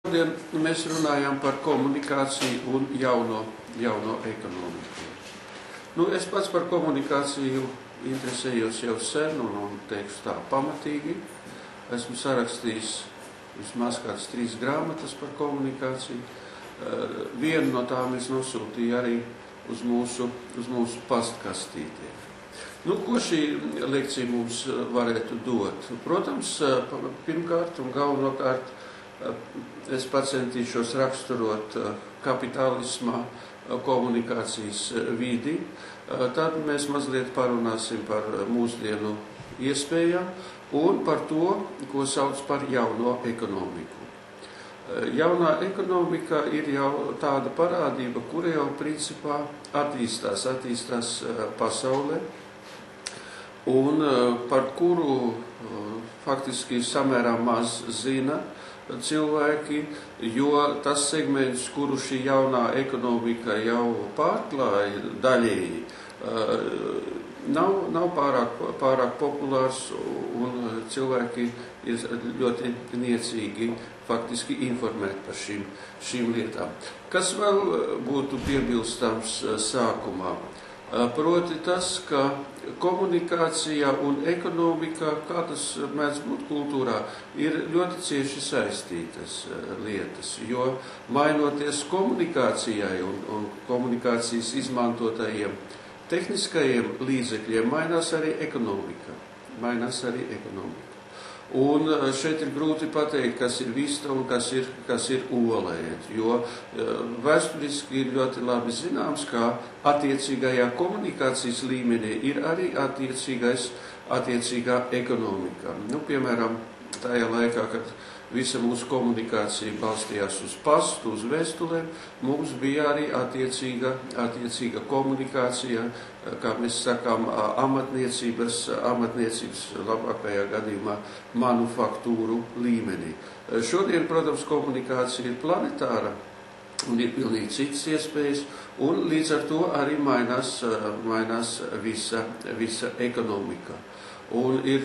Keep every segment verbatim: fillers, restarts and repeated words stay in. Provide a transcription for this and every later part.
Šodien mēs runājam par komunikāciju un jauno, jauno ekonomiku. Nu, es pats par komunikāciju interesējos jau sen un, un teikšu tā pamatīgi. Esmu sarakstījis vismaz kāds trīs grāmatas par komunikāciju. Vienu no tām es nosūtīju arī uz mūsu, uz mūsu pastkastītiem. Nu, ko šī lekcija mums varētu dot? Protams, pirmkārt un galvenokārt es pacentīšos raksturot kapitālismā komunikācijas vidi. Tad mēs mazliet parunāsim par mūsdienu iespējām un par to, ko sauc par jauno ekonomiku. Jaunā ekonomika ir jau tāda parādība, kura jau principā attīstās, attīstās pasaulē, un par kuru faktiski samērā maz zina cilvēki, jo tas segments, kuru šī jaunā ekonomika jau pārklāja daļēji, nav, nav pārāk, pārāk populārs, un cilvēki ir ļoti niecīgi faktiski informēti par šīm, šīm lietām. Kas vēl būtu piebilstams sākumā? Proti tas, ka komunikācija un ekonomika, kā tas mēdz būt kultūrā, ir ļoti cieši saistītas lietas, jo mainoties komunikācijai un, un komunikācijas izmantotajiem tehniskajiem līdzekļiem, mainās arī ekonomika. Mainās arī ekonomika. Un šeit ir grūti pateikt, kas ir vista un kas ir, kas ir olēd, jo vēsturiski ir ļoti labi zināms, ka attiecīgajā komunikācijas līmenī ir arī attiecīgais, attiecīgā ekonomika. Nu, piemēram, tajā laikā, kad visa mūsu komunikācija balstījās uz pastu, uz vēstulēm, mums bija arī attiecīga, attiecīga komunikācija, kā mēs sakām, amatniecības, amatniecības labākajā gadījumā manufaktūru līmenī. Šodien, protams, komunikācija ir planetāra un ir pilnīgi citas iespējas, un līdz ar to arī mainās, mainās visa, visa ekonomika. Un ir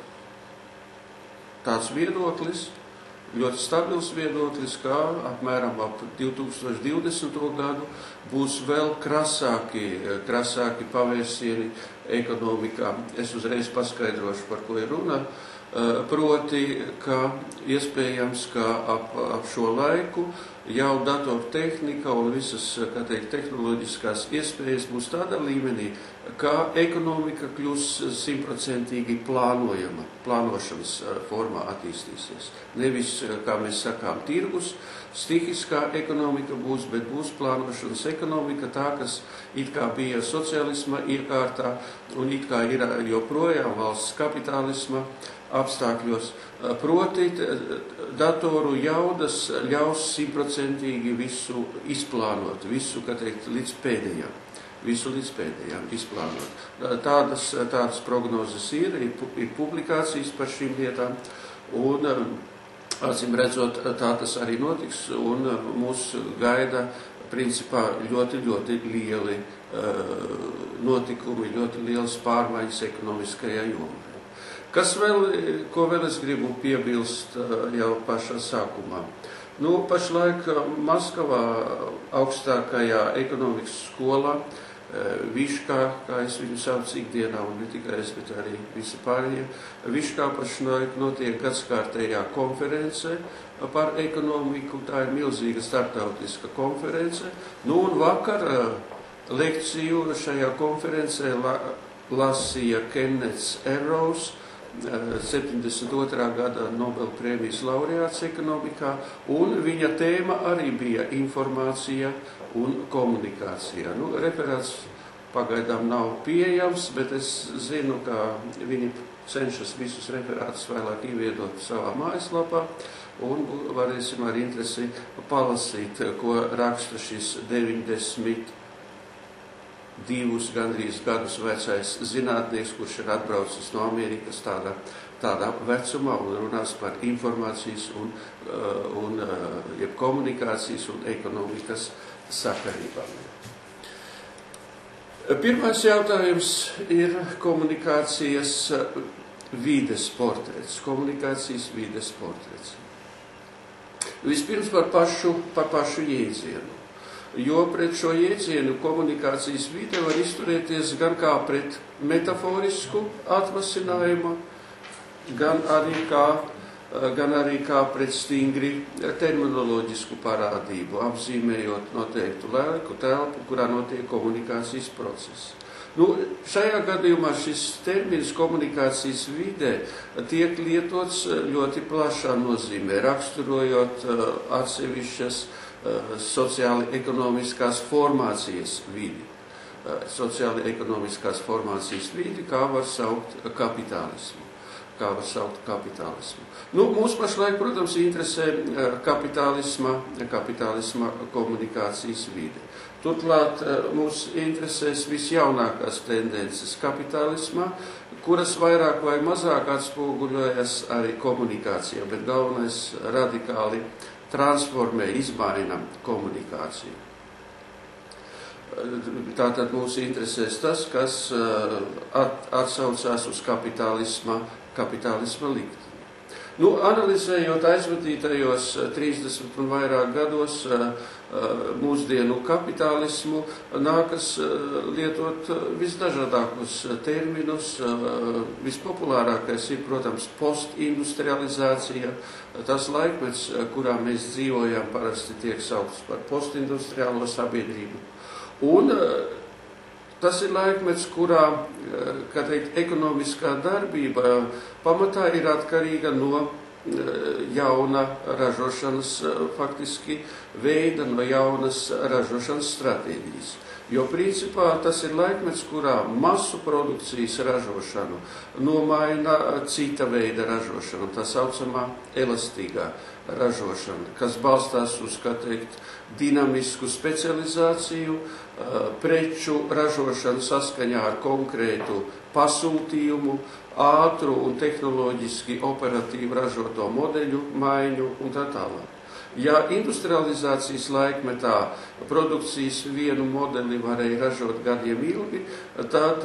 tāds viedoklis, ļoti stabils viedoklis, kā apmēram ap divi tūkstoši divdesmito gadu būs vēl krasāki, krasāki pavērsieni ekonomikā. Es uzreiz paskaidrošu, par ko ir runa. Proti, ka iespējams, ka ap, ap šo laiku jau datortehnika un visas, kā teikt, tehnoloģiskās iespējas būs tādā līmenī, ka ekonomika kļūs simtprocentīgi plānojama, plānošanas formā attīstīsies. Nevis, kā mēs sakām, tirgus, stihiskā ekonomika būs, bet būs plānošanas ekonomika, tā, kas it kā bija socialisma iekārtā un it kā ir joprojām valsts kapitālisma apstākļos. Proti, datoru jaudas ļaus simtprocentīgi visu izplānot, visu, kā teikt, līdz pēdējām. Visu līdz pēdējām izplānot. Tādas, tādas prognozes ir, ir publikācijas par šīm lietām, un acīm redzot, tā tas arī notiks, un mūs gaida principā ļoti, ļoti lieli notikumi, ļoti liels pārmaiņas ekonomiskajā jomā. Kas vēl, ko vēl es gribu piebilst jau pašā sākumā? Nu, pašlaik Maskavā augstākajā ekonomikas skolā, Viškā, kā es viņu saucu ikdienā, un ne tikai es, bet arī visi pārējie, Viškā pašlaik notiek gadskārtējā konference par ekonomiku, tā ir milzīga starptautiska konference. Nu, un vakar lekciju šajā konferencē la, lasīja Kennets Arrows, septiņdesmit otrā gada Nobelprēmijas laureāts ekonomikā, un viņa tēma arī bija informācija un komunikācija. Nu, referāts pagaidām nav pieejams, bet es zinu, ka viņi cenšas visus referātus vēlāk ieviedot savā mājaslapā, un varēsim ar interesi palasīt, ko raksta šis deviņdesmit divus gandrīz gadus vecais zinātnieks, kurš ir atbraucis no Amerikas tādā, tādā vecumā un runās par informācijas un, un jeb komunikācijas un ekonomikas sakarībām. Pirmais jautājums ir komunikācijas vides portrets. Komunikācijas vides portrets. Vispirms par pašu, par pašu jēdzienu. Jo pret šo jēdzienu komunikācijas vide var izturēties gan kā pret metaforisku atvasinājumu, gan arī kā, gan arī kā pret stingri terminoloģisku parādību, apzīmējot noteiktu laiku telpu, kurā notiek komunikācijas process. Nu, šajā gadījumā šis termins komunikācijas vide tiek lietots ļoti plašā nozīmē, raksturojot atsevišķas sociāli ekonomiskās formācijas vidi. Sociāli ekonomiskās formācijas vidi, kā var saukt kapitālismu. Kā var saukt kapitālismu. Nu, mūs pašlaik, protams, interesē kapitālisma, kapitālisma komunikācijas vide. Turklāt mūs interesēs visjaunākās tendences kapitālismā, kuras vairāk vai mazāk atspoguļojas arī komunikācijā, bet galvenais radikāli transformē, izmaina komunikāciju. Tātad mūs interesēs tas, kas atsaucās uz kapitālisma, kapitālisma likteni. Nu, analizējot aizvadītajos trīsdesmit un vairāk gados mūsdienu kapitālismu, nākas lietot visdažādākos terminus. Vispopulārākais ir, protams, postindustrializācija. Tas laikmets, kurā mēs dzīvojam, parasti tiek saukts par postindustriālo sabiedrību. Un tas ir laikmets, kurā, kā teikt, ekonomiskā darbība pamatā ir atkarīga no jauna ražošanas faktiski veida, no jaunas ražošanas stratēģijas. Jo principā tas ir laikmets, kurā masu produkcijas ražošanu nomaina cita veida ražošana, tā saucamā elastīgā ražošana, kas balstās uz, kā teikt, dinamisku specializāciju, preču ražošanu saskaņā ar konkrētu pasūtījumu, ātru un tehnoloģiski operatīvu ražoto modeļu maiņu un tā tālāk. Ja industrializācijas laikmetā produkcijas vienu modeli varēja ražot gadiem ilgi, tad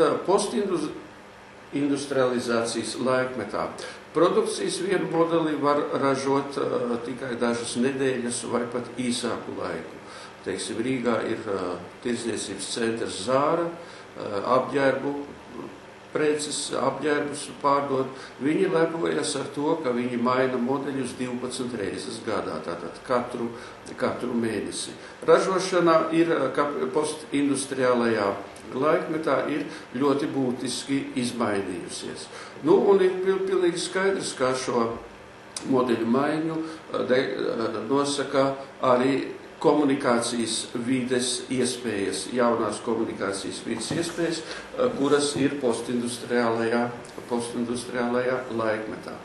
postindustrializācijas laikmetā produkcijas vienu modeli var ražot uh, tikai dažas nedēļas vai pat īsāku laiku. Teiksim, Rīgā ir uh, tirdzniecības centrs Zāra, uh, apģērbu preces, apģērbus pārdot. Viņi lepojas ar to, ka viņi maina modeļus divpadsmit reizes gadā, tātad katru, katru mēnesi. Ražošana ir postindustriālajā laikmetā ir ļoti būtiski izmainījusies. Nu, un ir pilnīgi skaidrs, kā šo modeļu maiņu de, nosaka arī komunikācijas vides iespējas, jaunās komunikācijas vides iespējas, kuras ir postindustriālajā, postindustriālajā laikmetā.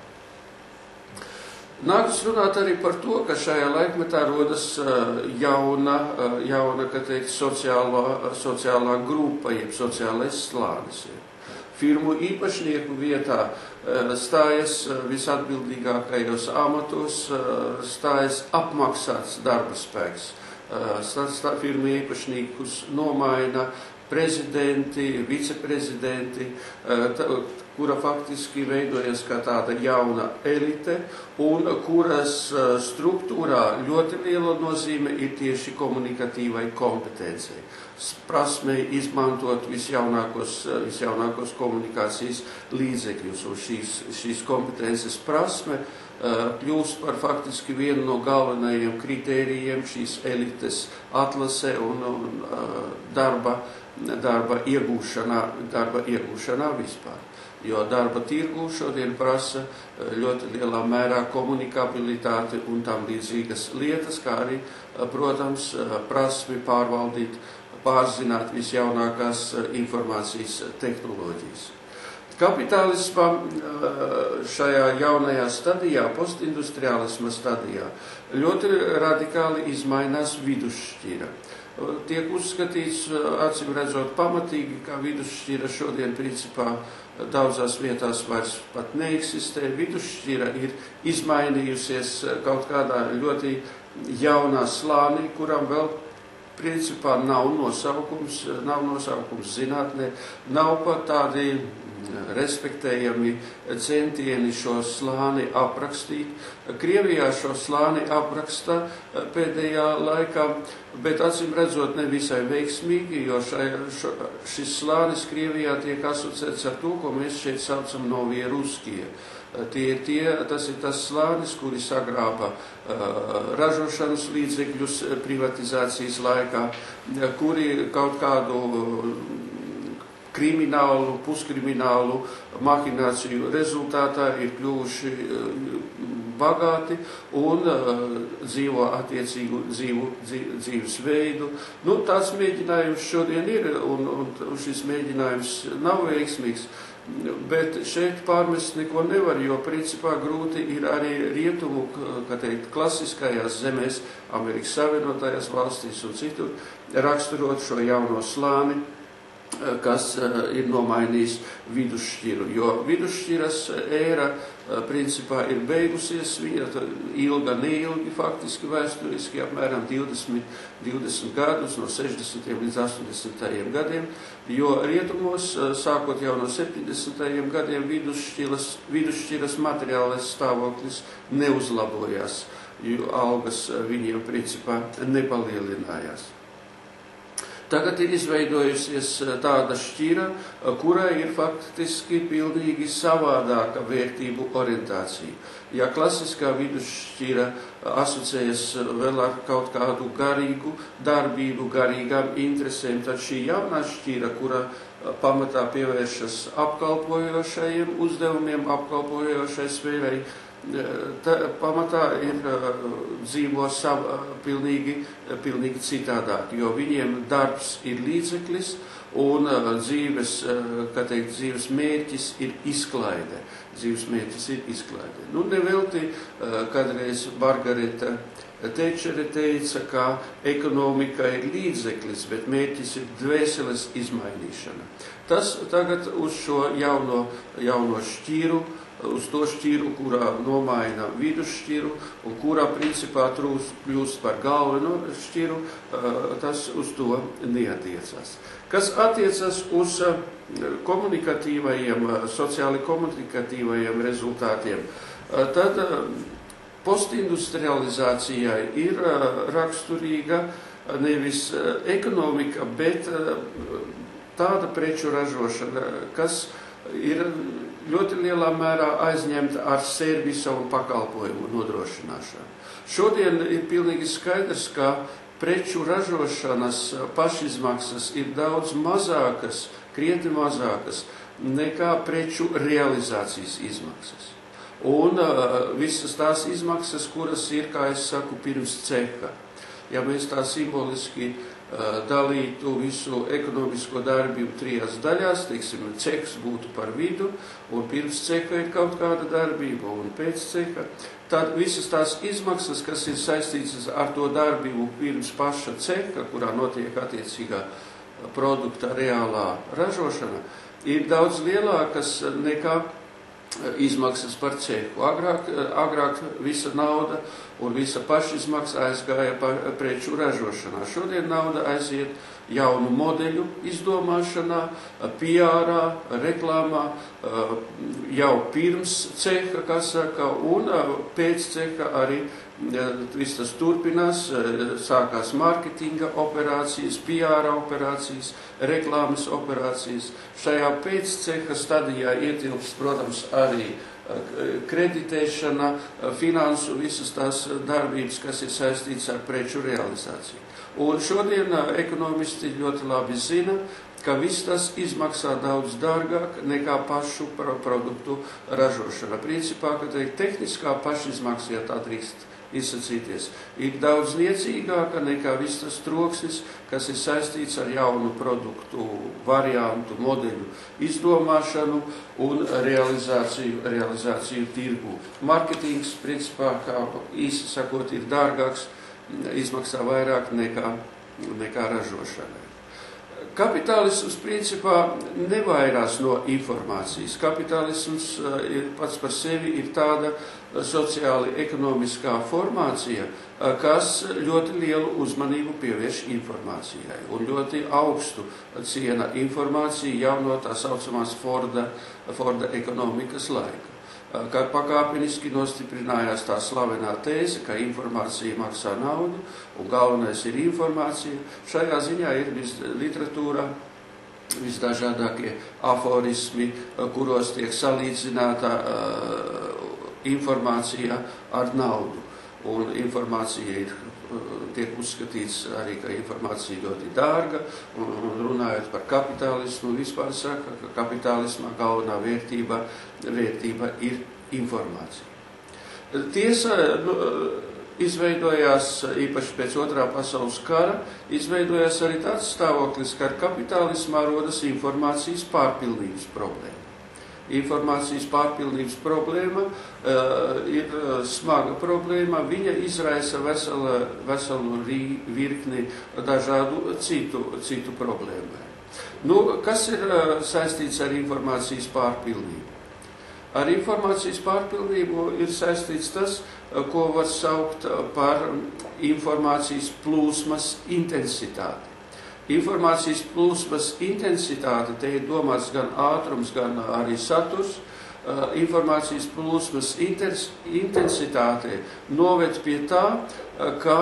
Nākas runāt arī par to, ka šajā laikmetā rodas jauna, jauna kā teikt, sociālā, sociālā grupa, jeb sociālais slānis. Firmu īpašnieku vietā stājas visatbildīgākajos amatos, stājas apmaksāts darba spēks. Firmu īpašniekus nomaina prezidenti, viceprezidenti, kura faktiski veidojas kā tāda jauna elite, un kuras struktūrā ļoti liela nozīme ir tieši komunikatīvai kompetencijai. Prasmei izmantot visjaunākos, visjaunākos komunikācijas līdzekļus, un šīs, šīs kompetences prasme kļūst par faktiski vienu no galvenajiem kritērijiem šīs elites atlasē un, un darba, darba, iegūšanā, darba iegūšanā vispār. Jo darba tirgū šodien prasa ļoti lielā mērā komunikabilitāti un tam līdzīgas lietas, kā arī, protams, prasmi pārvaldīt, pārzināt visjaunākās informācijas tehnoloģijas. Kapitālisma šajā jaunajā stadijā, postindustriālisma stadijā, ļoti radikāli izmainās vidusšķira. Tiek uzskatīts, acīm redzot, pamatīgi, ka vidusšķira šodien principā daudzās vietās vairs pat neeksistē. Vidusšķira ir izmainījusies kaut kādā ļoti jaunā slānī, kuram vēl principā nav nosaukums, nav nosaukums zinātnē, nav pat tādi respektējami centieni šo slāni aprakstīt. Krievijā šo slāni apraksta pēdējā laikā, bet acīm redzot nevisai veiksmīgi, jo šai, šo, šis slānis Krievijā tiek asociēts ar to, ko mēs šeit saucam novie ruskie. Tie, tie, tas ir tas slānis, kuri sagrāba uh, ražošanas līdzekļus privatizācijas laikā, kuri kaut kādu kriminālu, puskriminālu mahināciju rezultātā ir kļuvuši bagāti un uh, dzīvo attiecīgu dzīvu, dzīv, dzīvesveidu. Nu, tāds mēģinājums šodien ir, un, un šis mēģinājums nav veiksmīgs, bet šeit pārmest neko nevar, jo principā grūti ir arī rietumu, kā teikt, klasiskajās zemēs, Amerikas Savienotajās valstīs un citur, raksturot šo jauno slāni, kas ir nomainījis vidusšķiru, jo vidusšķiras ēra principā ir beigusies, viņa ilga, neilgi faktiski vēsturiski, apmēram divdesmit, divdesmit gadus, no sešdesmitiem līdz astoņdesmitajiem gadiem, jo rietumos, sākot jau no septiņdesmitajiem gadiem, vidusšķiras, vidusšķiras materiālais stāvoklis neuzlabojās, jo algas viņiem principā nepalielinājās. Tagad ir izveidojusies tāda šķira, kurai ir faktiski pilnīgi savādāka vērtību orientācija. Ja klasiskā vidusšķira asociējas vēl ar kaut kādu garīgu darbību, garīgām interesēm, tad šī jaunā šķira, kura pamatā pievēršas apkalpojošajiem uzdevumiem, apkalpojošai sfērai, tā pamatā ir dzīvo sav, pilnīgi, pilnīgi citādāk, jo viņiem darbs ir līdzeklis un dzīves, kā teikt, dzīves mērķis ir izklaide. Dzīves mērķis ir izklaide. Nu, nevelti, kādreiz Margareta Tečere teica, ka ekonomika ir līdzeklis, bet mērķis ir dvēseles izmainīšana. Tas tagad uz šo jauno, jauno šķiru, uz to šķiru, kurā nomaina vidusšķiru un kurā principā trūs, kļūst par galveno šķiru, tas uz to neatiecas. Kas attiecas uz komunikatīvajiem, sociāli komunikatīvajiem rezultātiem, tad postindustrializācijai ir raksturīga nevis ekonomika, bet tāda preču ražošana, kas ir ļoti lielā mērā aizņemta ar servisa un pakalpojumu nodrošināšanu. Šodien ir pilnīgi skaidrs, ka preču ražošanas pašizmaksas ir daudz mazākas, krietni mazākas nekā preču realizācijas izmaksas. Un uh, visas tās izmaksas, kuras ir, kā es saku, pirms ceha. Ja mēs tā simboliski dalītu visu ekonomisko darbību trijās daļās, teiksim, cehs būtu par vidu, un pirms ceha ir kaut kāda darbība, un pēc ceha, tad visas tās izmaksas, kas ir saistītas ar to darbību pirms paša ceha, kurā notiek attiecīgā produkta reālā ražošana, ir daudz lielākas nekā izmaksas par cehu. Agrāk, agrāk visa nauda un visa pašizmaksa aizgāja preču ražošanā. Šodien nauda aiziet jaunu modeļu izdomāšanā, P R-ā, reklāmā, jau pirms ceha, kā saka, un pēc ceha arī viss tas turpinās, sākās mārketinga operācijas, P R operācijas, reklāmas operācijas. Šajā pēcceha stadijā ietilps, protams, arī kreditēšana, finansu, visas tās darbības, kas ir saistītas ar preču realizāciju. Un šodien ekonomisti ļoti labi zina, ka viss tas izmaksā daudz dārgāk nekā pašu produktu ražošana. Principā, ka teikt, tehniskā pašizmaksa, ja tā drīkst izsacīties, ir daudz niecīgāka nekā viss tas troksnis, kas ir saistīts ar jaunu produktu variantu, modeļu izdomāšanu un realizāciju, realizāciju tirgu. Marketings, principā, kā īsi sakot, ir dārgāks, izmaksā vairāk nekā, nekā ražošanai. Kapitālisms principā nevairās no informācijas. Kapitālisms ir pats par sevi ir tāda sociāli ekonomiskā formācija, kas ļoti lielu uzmanību pievērš informācijai un ļoti augstu ciena informāciju jau no tā saucamās Forda, Forda ekonomikas laika. Kad pakāpeniski nostiprinājās tā slavenā tēze, ka informācija maksā naudu un galvenais ir informācija. Šajā ziņā ir vis literatūrā visdažādākie aforismi, kuros tiek salīdzināta uh, informācija ar naudu. Un informācija ir, tiek uzskatīts arī, ka informācija ļoti dārga, un, un runājot par kapitālismu, vispār saka, ka kapitālismā galvenā vērtība, vērtība ir informācija. Tiesa, nu, izveidojās, īpaši pēc otrā pasaules kara, izveidojās arī tāds stāvoklis, ka ar kapitālismā rodas informācijas pārpilnības problēma. Informācijas pārpilnības problēma uh, ir smaga problēma, viņa izraisa vesela, veselu virkni dažādu citu, citu problēmu. Nu, kas ir uh, saistīts ar informācijas pārpilnību? Ar informācijas pārpilnību ir saistīts tas, ko var saukt par informācijas plūsmas intensitāti. Informācijas plūsmas intensitāte, te ir domāts gan ātrums, gan arī saturs. Informācijas plūsmas intensitāte noved pie tā, ka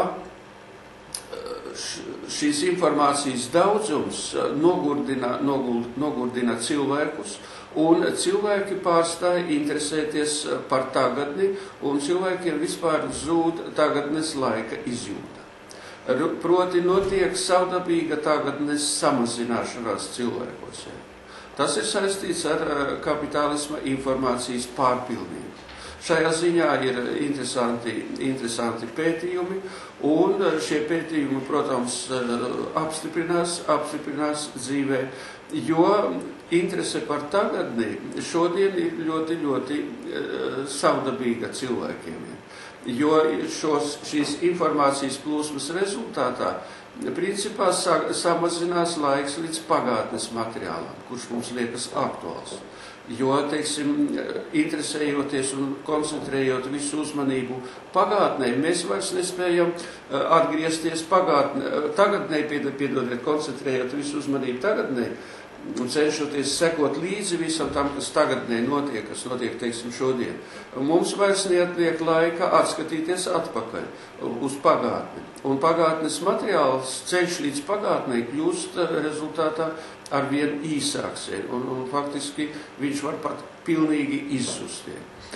šīs informācijas daudzums nogurdina, nogurdina cilvēkus, un cilvēki pārstāja interesēties par tagadni, un cilvēkiem vispār zūd tagadnes laika izjūta. Proti notiek savdabīga tagadnes samazināšanās cilvēkos. Tas ir saistīts ar kapitālisma informācijas pārpilnību. Šajā ziņā ir interesanti, interesanti pētījumi, un šie pētījumi, protams, apstiprinās, apstiprinās dzīvē, jo interese par tagadni šodien ir ļoti, ļoti savdabīga cilvēkiem. Jo šos, šīs informācijas plūsmas rezultātā principā sa, samazinās laiks līdz pagātnes materiālam, kurš mums liekas aktuāls. Jo, teiksim, interesējoties un koncentrējot visu uzmanību pagātnē, mēs vairs nespējam atgriezties pagātnē, tagadnē, piedodiet, koncentrējot visu uzmanību tagadnē, un cenšoties sekot līdzi visam tam, kas tagadnē notiek, kas notiek, teiksim, šodien. Mums vairs neatliek laika atskatīties atpakaļ uz pagātni. Un pagātnes materiāls ceļš līdz pagātnē kļūst rezultātā arvien īsāks, un, un faktiski viņš var pat pilnīgi izzust.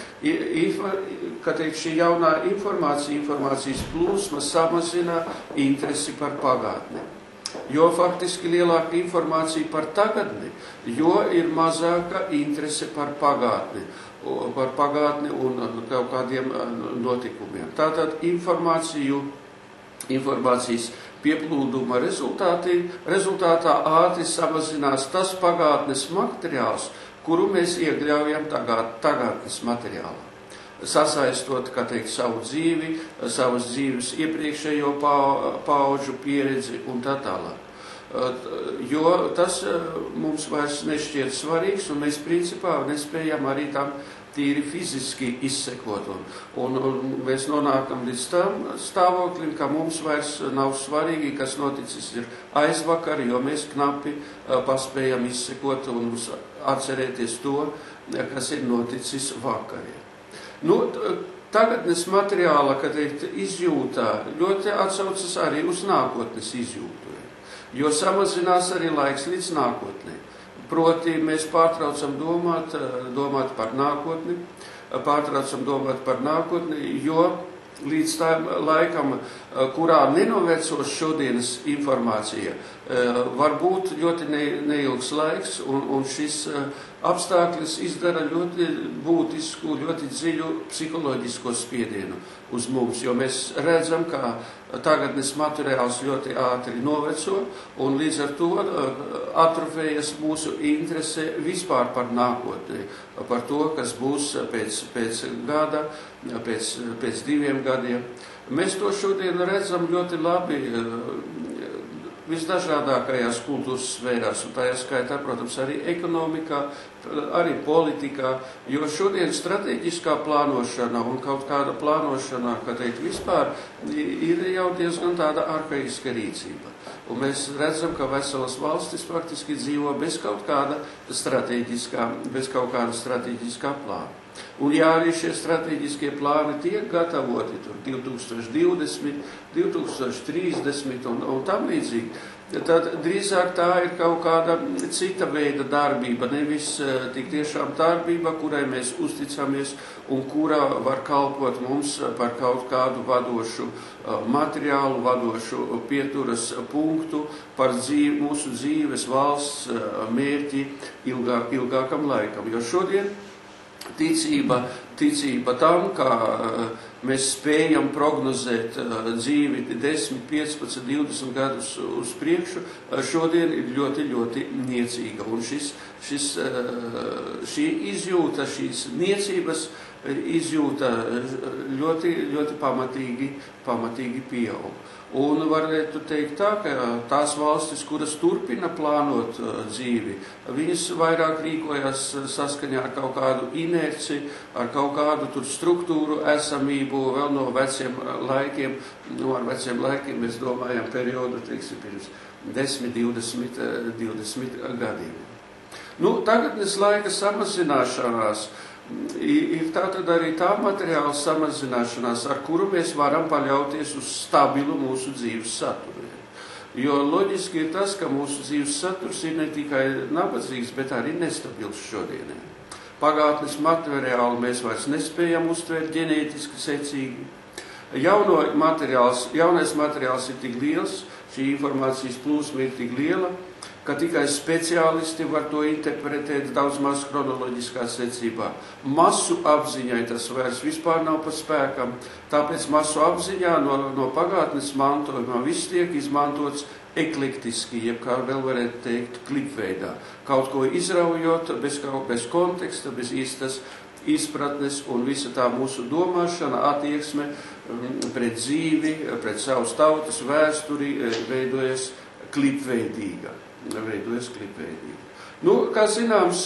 Kā teikt, šī jaunā informācija, informācijas plūsma samazina interesi par pagātni. Jo faktiski lielāka informācija par tagadni, jo ir mazāka interese par pagātni, par pagātni un kaut kādiem notikumiem. Tātad informāciju, informācijas pieplūduma rezultātī, rezultātā ātri samazinās tas pagātnes materiāls, kuru mēs iekļaujam tagad, tagadnes materiālā. Sasaistot, kā teikt, savu dzīvi, savas dzīves iepriekšējo paudžu pieredzi un tā tālāk. Jo tas mums vairs nešķiet svarīgs, un mēs principā nespējam arī tam tīri fiziski izsekot. Un, un, un mēs nonākam līdz tam stāvoklim, ka mums vairs nav svarīgi, kas noticis ir aizvakar, jo mēs knapi paspējam izsekot un atcerēties to, kas ir noticis vakarī. Nu, tagadnes materiāla, kad teikt, izjūtā ļoti atsaucas arī uz nākotnes izjūtu, jo samazinās arī laiks līdz nākotnē. Proti mēs pārtraucam domāt, domāt par nākotni, pārtraucam domāt par nākotni, jo līdz tam laikam, kurā nenovecos šodienas informācija, var būt ļoti neilgs laiks, un, un šis apstākļus izdara ļoti būtisku, ļoti dziļu psiholoģisko spiedienu uz mums, jo mēs redzam, ka tagadnes materiāls ļoti ātri noveco, un līdz ar to atrofējas mūsu interese vispār par nākotni, par to, kas būs pēc, pēc gada, pēc, pēc diviem gadiem. Mēs to šodien redzam ļoti labi visdažādākajās kultūras sfērās, un tajā skaitā, protams, arī ekonomikā, arī politikā, jo šodien strateģiskā plānošana un kaut kāda plānošana, kā teikt, vispār, ir jau diezgan tāda arhaiska rīcība. Un mēs redzam, ka veselas valstis faktiski dzīvo bez kaut kāda strateģiskā, bez kaut kāda strateģiskā plāna. Un ja arī šie strateģiskie plāni tiek gatavoti tur divi tūkstoši divdesmit, divi tūkstoši trīsdesmit un, un tam līdzīgi, tad drīzāk tā ir kaut kāda cita veida darbība, nevis tik tiešām darbība, kurai mēs uzticamies un kura var kalpot mums par kaut kādu vadošu materiālu, vadošu pieturas punktu par dzīvi, mūsu dzīves valsts mērķi ilgāk, ilgākam laikam. Jo šodien ticība, ticība tam, ka mēs spējam prognozēt dzīvi desmit, piecpadsmit, divdesmit gadus uz priekšu, šodien ir ļoti, ļoti niecīga. Un šis, šis, šī izjūta, šīs niecības izjūta ļoti, ļoti pamatīgi, pamatīgi pieaug. Un varētu teikt tā, ka tās valstis, kuras turpina plānot dzīvi, viņas vairāk rīkojas saskaņā ar kaut kādu inerci, ar kaut kādu tur struktūru esamību vēl no veciem laikiem. Nu, ar veciem laikiem mēs domājam periodu, teiksim, pirms desmit, divdesmit, divdesmit gadiem. Nu, tagadnes laika samazināšanās ir tātad arī tā materiāla samazināšanās, ar kuru mēs varam paļauties uz stabilu mūsu dzīves saturu. Jo loģiski ir tas, ka mūsu dzīves saturs ir ne tikai nabadzīgs, bet arī nestabils šodienē. Pagātnes materiālu mēs vairs nespējam uztvērt ģenētiski secīgi. Jauno materiāls, jaunais materiāls ir tik liels, šī informācijas plūsma ir tik liela, ka tikai speciālisti var to interpretēt daudz maz chronoloģiskā secībā. Masu apziņai tas vairs vispār nav pa spēkam, tāpēc masu apziņā no, no pagātnes mantojumā viss tiek izmantots eklektiski, jeb kā vēl varētu teikt, klipveidā. Kaut ko izraujot bez, bez konteksta, bez īstas izpratnes, un visa tā mūsu domāšana, attieksme pret dzīvi, pret savas tautas vēsturi veidojas klipveidīga. veidojas klipveidīgi. Nu, kā zināms,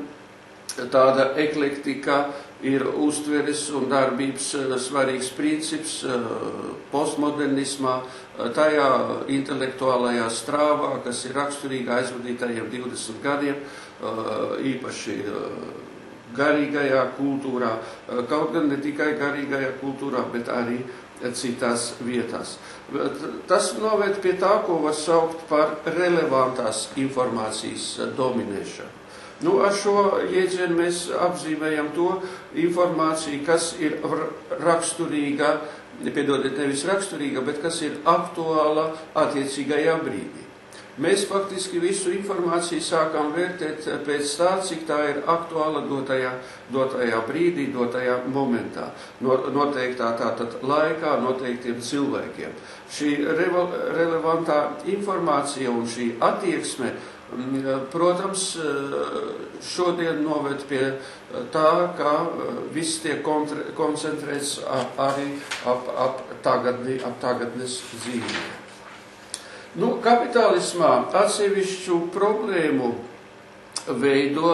tāda eklektika ir uztveres un darbības svarīgs princips postmodernismā, tajā intelektuālajā strāvā, kas ir raksturīga aizvadītajiem divdesmit gadiem, īpaši garīgajā kultūrā, kaut gan ne tikai garīgajā kultūrā, bet arī citās vietās. Tas noved pie tā, ko var saukt par relevantās informācijas dominēšanu. Nu, ar šo jēdzienu mēs apzīmējam to informāciju, kas ir raksturīga, piedodiet, nevis raksturīga, bet kas ir aktuāla attiecīgajā brīdī. Mēs faktiski visu informāciju sākam vērtēt pēc tā, cik tā ir aktuāla dotajā, dotajā brīdī, dotajā momentā, no, noteiktā tātad laikā, noteiktiem cilvēkiem. Šī re, relevantā informācija un šī attieksme, protams, šodien noved pie tā, ka viss tiek koncentrēts arī ap, ap, tagadni, ap tagadnes dzīvi. Nu, kapitālismā atsevišķu problēmu veido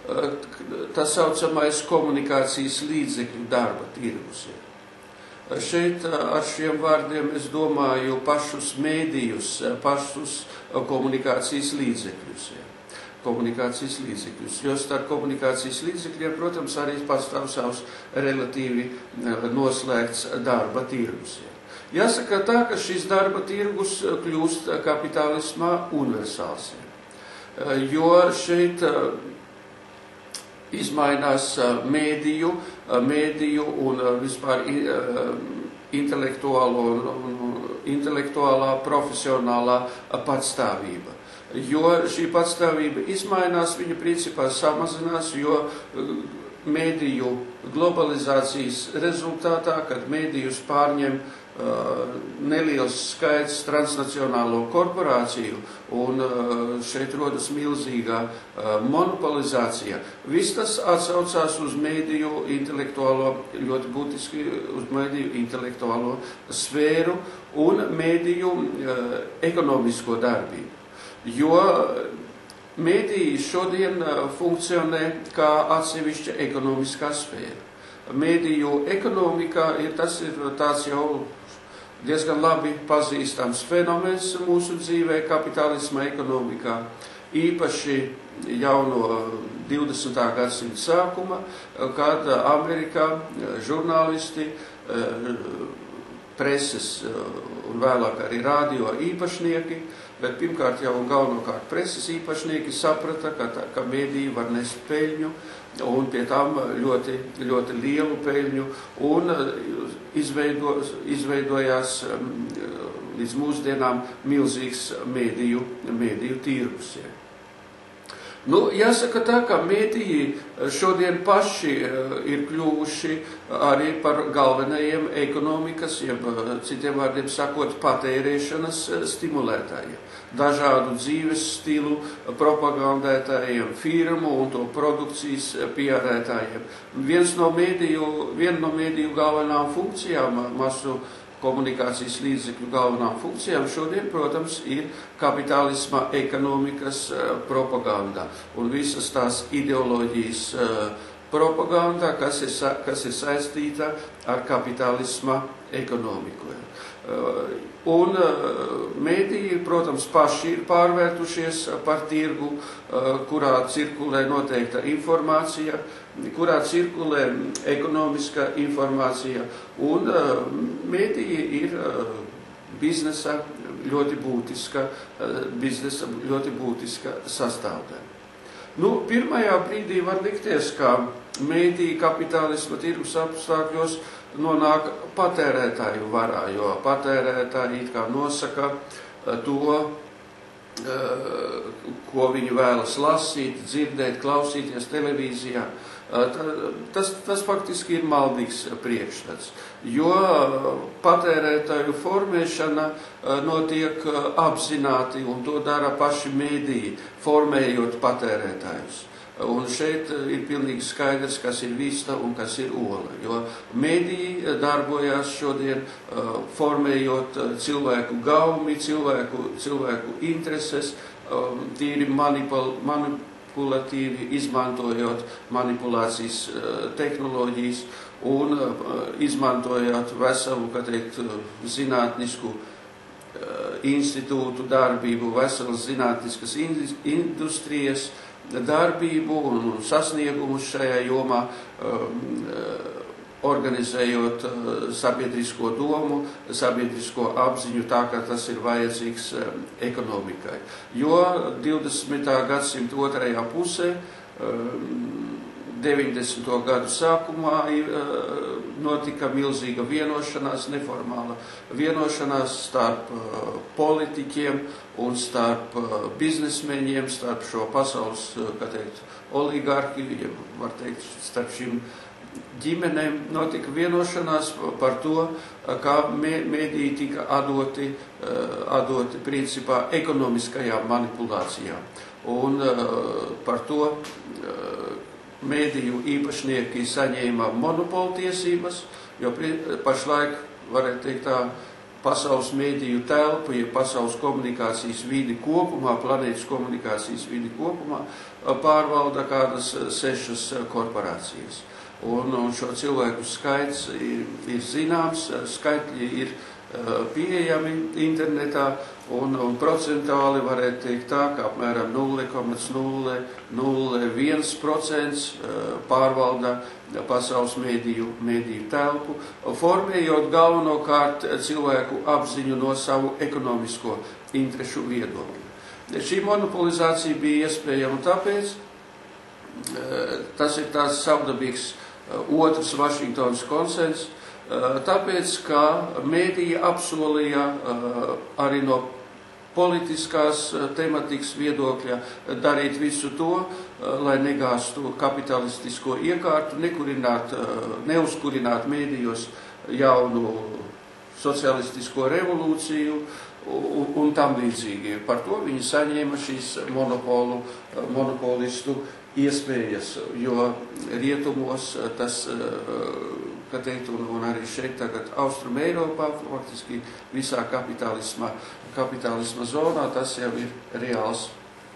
tā saucamais komunikācijas līdzekļu darba tirgus. Šeit ar šiem vārdiem es domāju pašus mēdījus, pašus komunikācijas līdzekļus. Komunikācijas līdzekļus, jo starp komunikācijas līdzekļiem, protams, arī pastāv savs relatīvi noslēgts darba tirgus. Jāsaka tā, ka šis darba tirgus kļūst kapitālismā universāls, jo šeit izmainās mēdīju, mēdīju un vispār intelektuālo, intelektuālā, profesionālā patstāvība. Jo šī patstāvība izmainās, viņa principā samazinās, jo mēdīju globalizācijas rezultātā, kad mēdījus pārņem neliels skaits transnacionālo korporāciju, un šeit rodas milzīga monopolizācija. Viss tas atsaucās uz mēdīju intelektuālo, ļoti būtiski uz mēdīju intelektuālo sfēru un mēdīju ekonomisko darbību. Jo mēdīji šodien funkcionē kā atsevišķa ekonomiskā sfēra. Mēdīju ekonomika ir, tas ir tāds jau diezgan labi pazīstams fenomens mūsu dzīvē, kapitālisma ekonomikā, īpaši jau no divdesmitā gadsimta sākuma, kad Amerikā žurnālisti, preses un vēlāk arī radio īpašnieki, bet pirmkārt jau un galvenokārt preses īpašnieki saprata, ka, tā, ka mēdīji var nest peļņu, un pie tam ļoti, ļoti lielu peļņu, un izveido, izveidojās līdz mūsdienām milzīgs mēdīju, mēdīju tirgus. Nu, jāsaka tā, ka mēdīji šodien paši ir kļuvuši arī par galvenajiem ekonomikas, jeb citiem vārdiem sakot, patērēšanas stimulētājiem. Dažādu dzīves stilu propagandētājiem, firmu un to produkcijas piarētājiem. Viens no mēdīju, viena no mēdīju galvenām funkcijām, masu komunikācijas līdzekļu galvenām funkcijām šodien, protams, ir kapitālisma ekonomikas propaganda un visas tās ideoloģijas propaganda, kas ir, kas ir saistīta ar kapitālisma ekonomiku. Un mēdīji, protams, paši ir pārvērtušies par tirgu, kurā cirkulē noteikta informācija, kurā cirkulē ekonomiska informācija, un mēdīji ir biznesa ļoti būtiska, biznesa ļoti būtiska sastāvdaļa. Nu, pirmajā brīdī var likties, ka mēdīji kapitālisma tirgus apstākļos nonāk patērētāju varā, jo patērētāji it kā nosaka to, ko viņi vēlas lasīt, dzirdēt, klausīties televīzijā. Tas, tas faktiski ir maldīgs priekšstats, jo patērētāju formēšana notiek apzināti, un to dara paši mēdīji, formējot patērētājus. Un šeit ir pilnīgi skaidrs, kas ir vista un kas ir ola, jo mēdīji darbojās šodien formējot cilvēku gaumi, cilvēku, cilvēku intereses, tīri manipul, manipulatīvi izmantojot manipulācijas tehnoloģijas un izmantojot veselu, kā teikt, zinātnisku institūtu darbību, veselas zinātniskas industrijas darbību un sasniegumus šajā jomā, organizējot sabiedrisko domu, sabiedrisko apziņu tā, kā tas ir vajadzīgs ekonomikai. Jo divdesmitā gadsimta otrajā pusē, deviņdesmito gadu sākumā notika milzīga vienošanās, neformāla vienošanās starp politiķiem un starp biznesmeņiem, starp šo pasaules, kā teikt, oligarhiju, var teikt, starp šīm ģimenēm notika vienošanās par to, kā mēdīji tika atdoti, atdoti principā ekonomiskajām manipulācijām. Un par to mēdīju īpašnieki saņēma monopolu tiesības, jo pašlaik, varētu teikt tā, pasaules mēdīju telpu, ja pasaules komunikācijas vidi kopumā, planētas komunikācijas vidi kopumā, pārvalda kādas sešas korporācijas. Un, un šo cilvēku skaits ir, ir zināms, skaitļi ir pieejami internetā, un, un procentuāli varētu teikt tā, ka apmēram nulle komats nulle nulle viens procents pārvalda pasaules mēdīju, mēdīju telpu, formējot galvenokārt cilvēku apziņu no savu ekonomisko interešu viedokļu. Šī monopolizācija bija iespējama tāpēc, tas ir tās savdabīgs otrs Vašingtonas konsens, tāpēc, ka mēdīja apsolīja arī no politiskās tematikas viedokļa darīt visu to, lai negāstu kapitalistisko iekārtu, nekurināt, neuzkurināt mēdījos jaunu socialistisko revolūciju un, un tam līdzīgi. Par to viņi saņēma šīs monopolu, monopolistu iespējas, jo rietumos tas, kā teikt, un, un arī šeit tagad Austrum Eiropā, faktiski visā kapitālisma, kapitālisma zonā, tas jau ir reāls,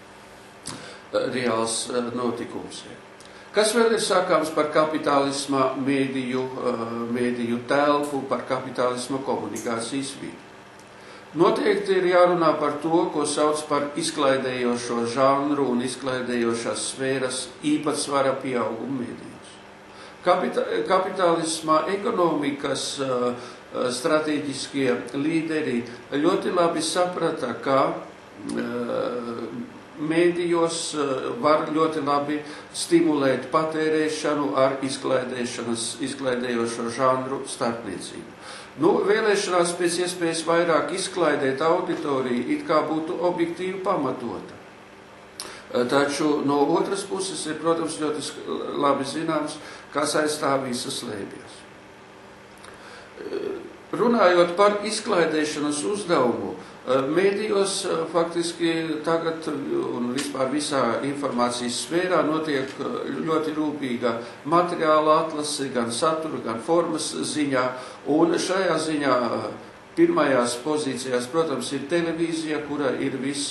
reāls notikums. Kas vēl ir sakāms par kapitālisma mēdīju, mēdīju telpu, par kapitālisma komunikācijas vidi? Noteikti ir jārunā par to, ko sauc par izklaidējošo žanru un izklaidējošās sfēras īpatsvara pieaugumu mēdījos. Kapita, kapitālisma ekonomikas uh, strateģiskie līderi ļoti labi saprata, ka uh, mēdījos var ļoti labi stimulēt patērēšanu ar izklaidējošo žanru starpniecību. Nu, vēlēšanās pēc iespējas vairāk izklaidēt auditoriju, it kā būtu objektīvi pamatota. Taču no otras puses ir, protams, ļoti labi zināms, kas aiz tā visa slēpjas. Runājot par izklaidēšanas uzdevumu, mēdījos faktiski tagad un vispār visā informācijas sfērā notiek ļoti rūpīga materiāla atlase, gan satura, gan formas ziņā, un šajā ziņā pirmajās pozīcijās, protams, ir televīzija, kura ir vis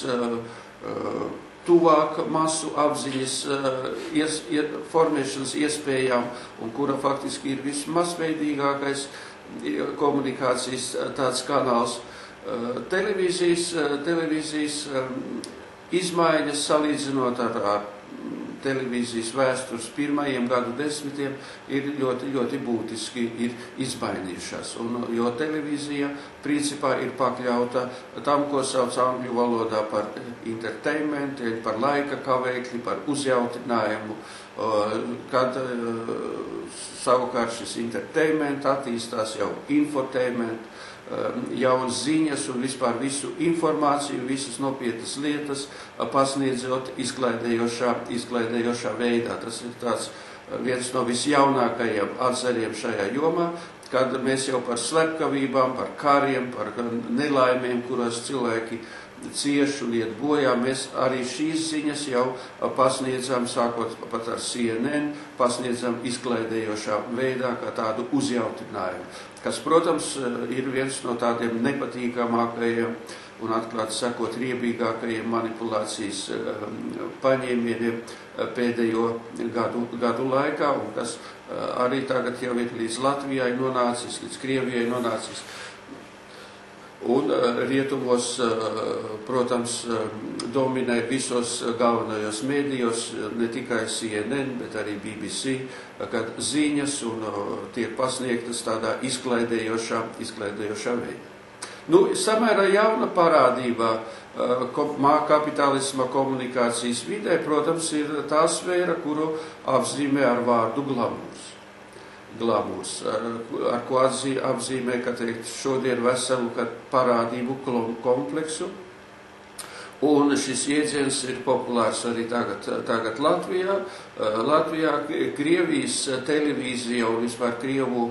tuvāk masu apziņas ies, formēšanas iespējām, un kura faktiski ir vismasveidīgākais komunikācijas tāds kanāls. Televīzijas, televīzijas izmaiņas salīdzinot ar, ar televīzijas vēstures pirmajiem gadu desmitiem ir ļoti, ļoti būtiski ir izmainījušās. Un, jo televīzija principā ir pakļauta tam, ko sauc angļu valodā par entertainment, par laika kavēkli, par uzjautinājumu, kad savukārt šis entertainment attīstās jau infotainment, jaunas ziņas un vispār visu informāciju, visas nopietnas lietas pasniedzot izklaidējošā, izklaidējošā veidā. Tas ir tāds viens no visjaunākajiem atzaļiem šajā jomā, kad mēs jau par slepkavībām, par kariem, par nelaimēm, kuros cilvēki cieši un iet bojā, mēs arī šīs ziņas jau pasniedzam, sākot pat ar C N N, pasniedzam izklaidējošā veidā kā tādu uzjautinājumu, kas, protams, ir viens no tādiem nepatīkamākajiem un atklāti sakot riebīgākajiem manipulācijas paņēmieniem pēdējo gadu, gadu laikā, un kas arī tagad jau ir līdz Latvijai nonācis, līdz Krievijai nonācis. Un rietumos, protams, dominē visos galvenajos mēdījos, ne tikai C N N, bet arī B B C, kad ziņas un tiek pasniegtas tādā izklaidējošā, izklaidējošā veidā. Nu, samērā jauna parādība kapitālisma komunikācijas vidē, protams, ir tā sfēra, kuru apzīmē ar vārdu glamūrs. Glamūrs, ar ko apzīmē, ka teikt, šodien veselu parādību kompleksu. Un šis jēdziens ir populārs arī tagad, tagad Latvijā. Latvijā Krievijas televīzija un vispār Krievu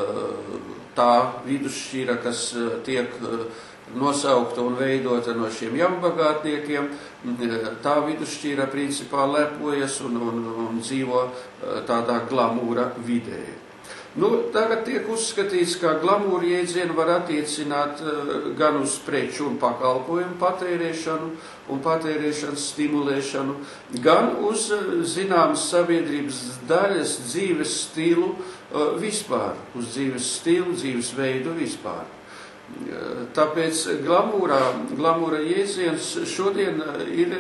tā vidusšķira, kas tiek nosaukta un veidota no šiem jaunbagātniekiem, tā vidusšķira principā lepojas un, un, un dzīvo tādā glamūra vidē. Nu, tagad tiek uzskatīts, ka glamūra jēdzienu var attiecināt gan uz preču un pakalpojumu patērēšanu un patērēšanas stimulēšanu, gan uz zināmas sabiedrības daļas dzīves stilu vispār, uz dzīves stilu, dzīves veidu vispār. Tāpēc glamūrā, glamūra jēdziens šodien ir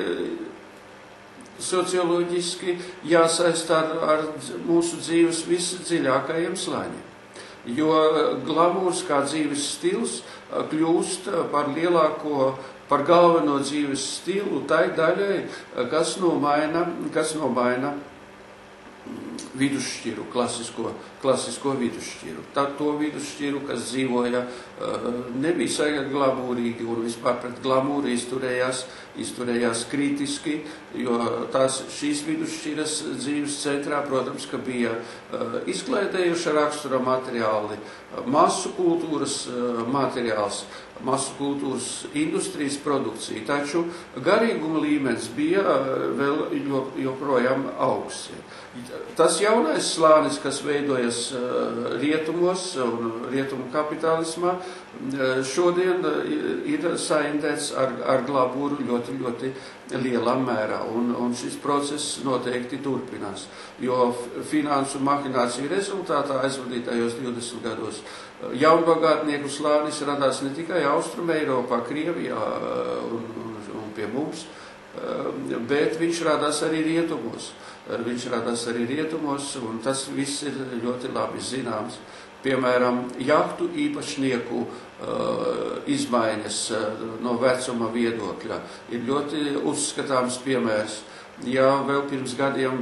socioloģiski jāsaist ar, ar mūsu dzīves visdziļākajiem slāņiem. Jo glamūrs kā dzīves stils kļūst par lielāko, par galveno dzīves stilu tai daļai, kas nomaina, kas nomaina vidusšķiru, klasisko, klasisko vidusšķiru. Tā to vidusšķiru, kas dzīvoja, nebija saigad glamūrīgi un vispār pret glamūru izturējās, izturējās kritiski, jo tās šīs vidusšķiras dzīves centrā, protams, ka bija izklaidējuša rakstura materiāli, masu kultūras materiāls, masu kultūras industrijas produkcija, taču garīguma līmenis bija vēl joprojām augsts. Tas jaunais slānis, kas veidojas rietumos un rietumu kapitālismā, šodien ir saindēts ar, ar glamūru ļoti, ļoti lielā mērā, un, un šis process noteikti turpinās, jo finansu mahināciju rezultātā aizvadītajos divdesmit gados jaunbagātnieku slānis radās ne tikai Austrum Eiropā, Krievijā un, un, un pie mums, bet viņš radās arī rietumos. Viņš radās arī rietumos, un tas viss ir ļoti labi zināms. Piemēram, jahtu īpašnieku uh, izmaiņas uh, no vecuma viedokļa ir ļoti uzskatāms piemērs. Ja vēl pirms gadiem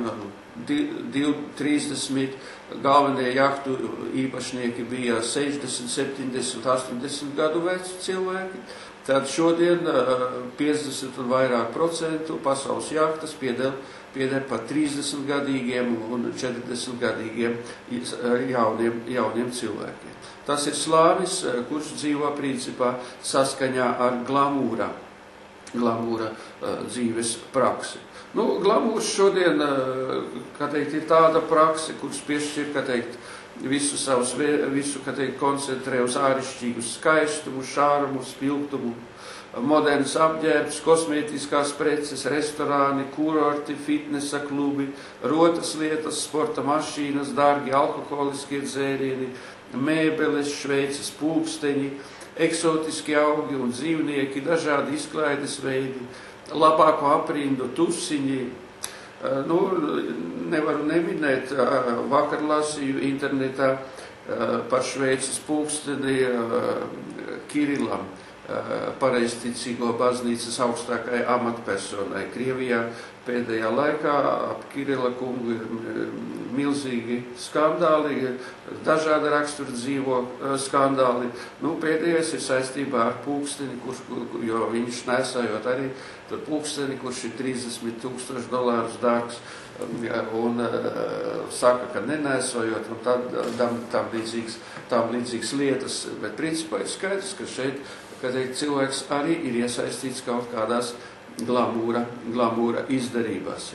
trīsdesmit galvenie jahtu īpašnieki bija sešdesmit, septiņdesmit, astoņdesmit gadu veci cilvēki, tad šodien uh, piecdesmit un vairāk procentu pasaules jahtas piedēļ pieder pat trīsdesmitgadīgiem un četrdesmitgadīgiem jauniem, jauniem cilvēkiem. Tas ir slānis, kurš dzīvo principā saskaņā ar glamūra, glamūra uh, dzīves praksi. Nu, glamūrs šodien, uh, kā teikt, ir tāda prakse, kurš piešķir, kā teikt, visu savus, visu, kā teikt, koncentrē uz āršķirīgu skaistumu, šārmu, spilgtumu, modernas apģērbs, kosmētiskās preces, restorāni, kurorti, fitnesa klubi, rotas lietas, sporta mašīnas, dārgi alkoholiskie dzērieni, mēbeles, šveices pulksteņi, eksotiski augi un dzīvnieki, dažādi izklaides veidi, labāko aprindu tusiņi. Nu, nevaru neminēt, vakar lasīju internetā par šveices pulksteni Kirilam, pareizticīgo baznīcas augstākajai amatpersonai. Krievijā pēdējā laikā ap Kirila kungu ir milzīgi skandāli, dažāda rakstura dzīvo skandāli. Nu, pēdējais ir saistībā ar pulksteni, kurš, jo viņš nesājot arī pulksteni, kurš ir trīsdesmit tūkstoši dolārus dārgs, un uh, saka, ka nenēsojot, un tad, tam, tam, līdzīgs, tam līdzīgs lietas, bet principā ir skaidrs, ka šeit, kad cilvēks arī ir iesaistīts kaut kādās glamūra, glamūra izdarībās.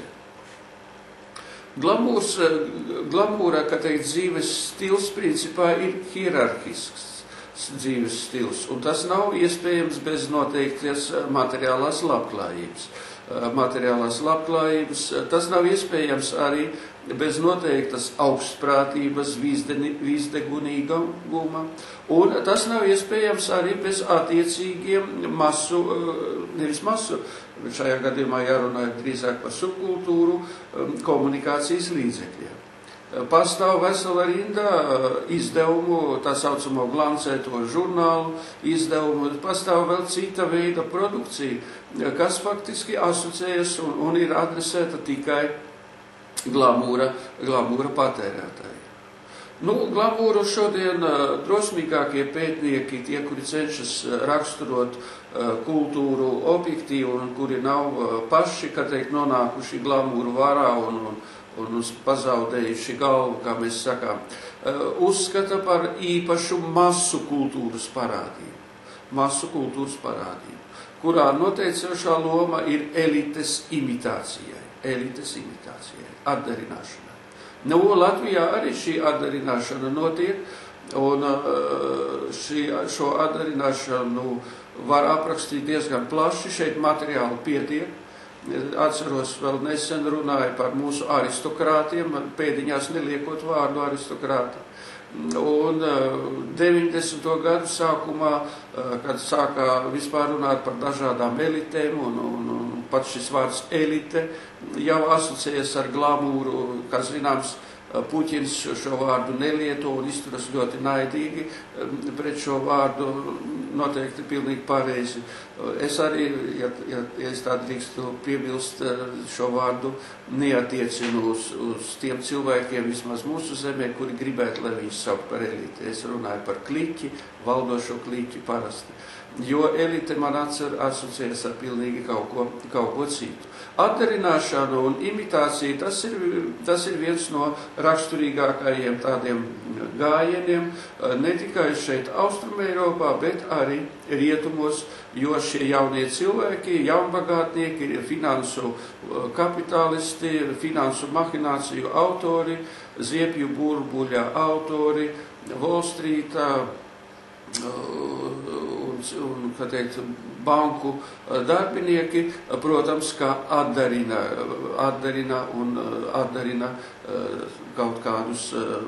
Glamūrs, glamūra, kā teikt, dzīves stils principā ir hierarhisks dzīves stils, un tas nav iespējams bez noteikties materiālās labklājības. Materiālās labklājības, tas nav iespējams arī bez noteiktas augstprātības, vīzdegunīguma, un tas nav iespējams arī bez attiecīgiem masu, nevis masu, šajā gadījumā jārunā drīzāk par subkultūru, komunikācijas līdzekļiem. Pastāv vesela rinda izdevumu, tā saucamo glancēto žurnālu izdevumu, pastāv vēl cita veida produkcija, kas faktiski asociējas un, un ir adresēta tikai glamūra, glamūra patērētāji. Nu, glamūru šodien drosmīgākie pētnieki, tie, kuri cenšas raksturot kultūru objektīvu un kuri nav paši, kā teikt, nonākuši glamūru varā un, un un pazaudējuši galvu, kā mēs sakām, uzskata par īpašu masu kultūras parādību. Masu kultūras parādību, kurā noteicošā loma ir elites imitācijai, elites imitācijai, atdarināšanai. Nu, Latvijā arī šī atdarināšana notiek, un šī, šo atdarināšanu var aprakstīt diezgan plaši, šeit materiāli pietiek. Atceros, vēl nesen runāju par mūsu aristokrātiem, pēdiņās neliekot vārdu aristokrāti. Un deviņdesmito gadu sākumā, kad sākā vispār runāt par dažādām elitēm, un, un, un pat šis vārds elite jau asociējas ar glamūru, kā zināms, Puķins šo, šo vārdu nelieto un izturas ļoti naidīgi pret šo vārdu, noteikti pilnīgi pareizi. Es arī, ja, ja, ja es tā drīkstu piebilst, šo vārdu neatiecinu uz, uz tiem cilvēkiem, vismaz mūsu zemē, kuri gribētu, lai viņus saukt par eliti. Es runāju par kliķi, valdošo kliķi parasti. Jo elite man atcer, asociējas ar pilnīgi kaut ko, kaut ko citu. Atdarināšana un imitācija, tas ir, tas ir viens no raksturīgākajiem tādiem gājieniem, ne tikai šeit Austruma Eiropā, bet arī rietumos, jo šie jaunie cilvēki, jaunbagātnieki, finansu kapitālisti, finansu mahināciju autori, ziepju burbuļa autori, Wall Streetā, un, un kā teikt, banku darbinieki, protams, kā atdarina, atdarina un atdarina kaut kādus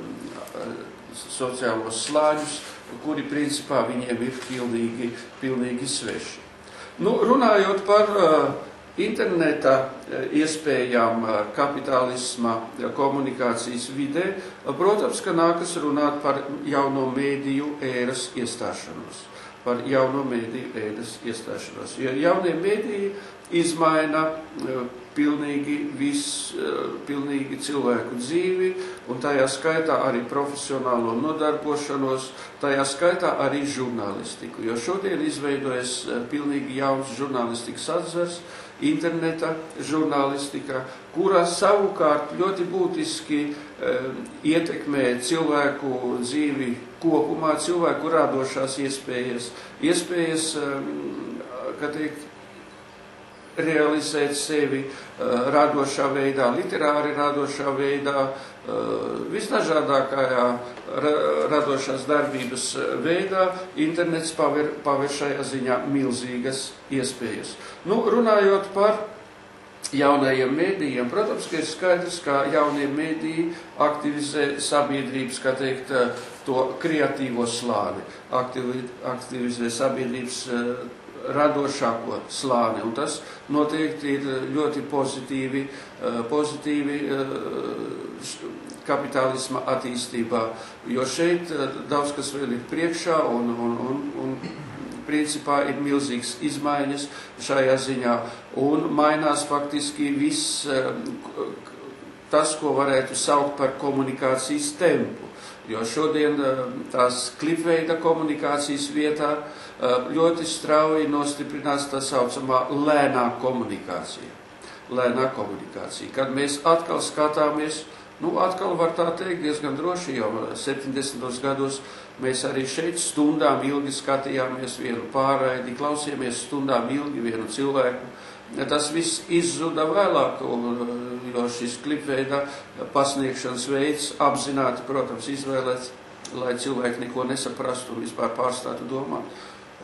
sociālos slāņus, kuri principā viņiem ir pilnīgi, pilnīgi sveši. Nu, runājot par interneta iespējām kapitālisma komunikācijas vidē, protams, ka nākas runāt par jauno mēdīju ēras iestāšanos. Par jauno mēdīju ēras iestāšanos. Jo jaunie mēdīji izmaina pilnīgi viss, pilnīgi cilvēku dzīvi, un tajā skaitā arī profesionālo nodarbošanos, tajā skaitā arī žurnālistiku. Jo šodien izveidojas pilnīgi jauns žurnālistikas atzars, interneta žurnālistika, kurā savukārt ļoti būtiski e, ietekmē cilvēku dzīvi kopumā, cilvēku radošās iespējas, iespējas, e, kā teikt, realizēt sevi uh, radošā veidā, literāri radošā veidā, uh, visdažādākajā ra radošās darbības veidā. Internets paver, paver šajā ziņā milzīgas iespējas. Nu, runājot par jaunajiem mēdījiem, protams, ka ir skaidrs, ka jaunie mēdīji aktivizē sabiedrības, kā teikt, to kreatīvo slāni, aktivi, aktivizē sabiedrības uh, radošāko slāni, un tas noteikti ir ļoti pozitīvi, pozitīvi kapitālisma attīstībā, jo šeit daudz kas vēl ir priekšā, un, un, un, un principā ir milzīgas izmaiņas šajā ziņā, un mainās faktiski viss tas, ko varētu saukt par komunikācijas tempu. Jo šodien tās klipveida komunikācijas vietā ļoti strauji nostiprinās tā saucamā lēnā komunikācija. Lēnā komunikācija. Kad mēs atkal skatāmies, nu atkal var tā teikt diezgan droši, jo septiņdesmitos gados mēs arī šeit stundām ilgi skatījāmies vienu pārraidi, klausījāmies stundām ilgi vienu cilvēku. Tas viss izzuda vēlāk, jo šis klipveida pasniegšanas veids apzināti, protams, izvēlēts, lai cilvēki neko nesaprastu un vispār pārstātu domāt.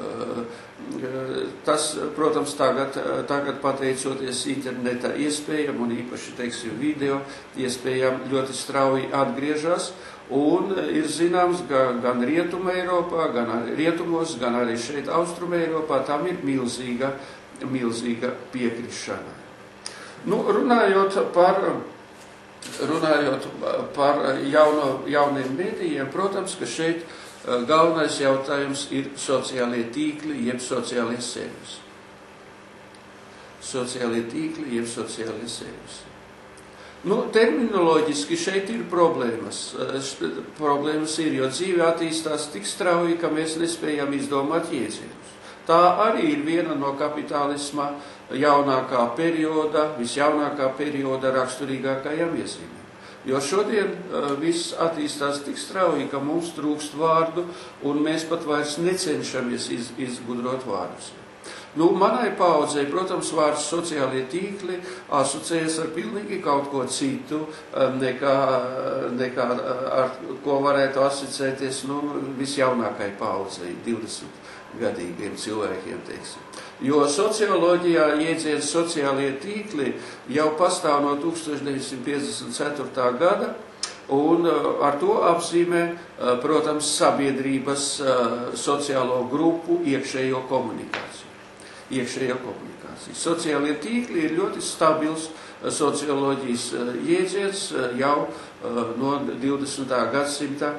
Tas, protams, tagad, tagad pateicoties interneta iespējām un īpaši, teiksim, video iespējām ļoti strauji atgriežas, un ir zināms, ka gan Rietuma Eiropā, gan arī Rietumos, gan arī šeit Austruma Eiropā tam ir milzīga, milzīga piekrišana. Nu, runājot par, runājot par jauno, jauniem mēdījiem, protams, ka šeit galvenais jautājums ir sociālie tīkli, jeb sociālie servisi. Sociālie tīkli, jeb sociālie servisi. Nu, terminoloģiski šeit ir problēmas. Problēmas ir, jo dzīve attīstās tik strauji, ka mēs nespējam izdomāt jēdzienus. Tā arī ir viena no kapitālisma jaunākā perioda, visjaunākā perioda raksturīgākajām iezīmēm. Jo šodien uh, viss attīstās tik strauji, ka mums trūkst vārdu, un mēs pat vairs necenšamies iz, izgudrot vārdus. Nu, manai paudzei, protams, vārds sociālie tīkli asociējas ar pilnīgi kaut ko citu, nekā, nekā ar ko varētu asociēties, nu, visjaunākai paudzei, divdesmitgadīgiem cilvēkiem, teiksim. Jo socioloģijā jēdziens sociālie tīkli jau pastāv no tūkstoš deviņsimt piecdesmit ceturtā gada, un ar to apzīmē, protams, sabiedrības sociālo grupu iekšējo komunikāciju. Iekšējo komunikāciju. Sociālie tīkli ir ļoti stabils socioloģijas jēdziens jau no divdesmitā gadsimta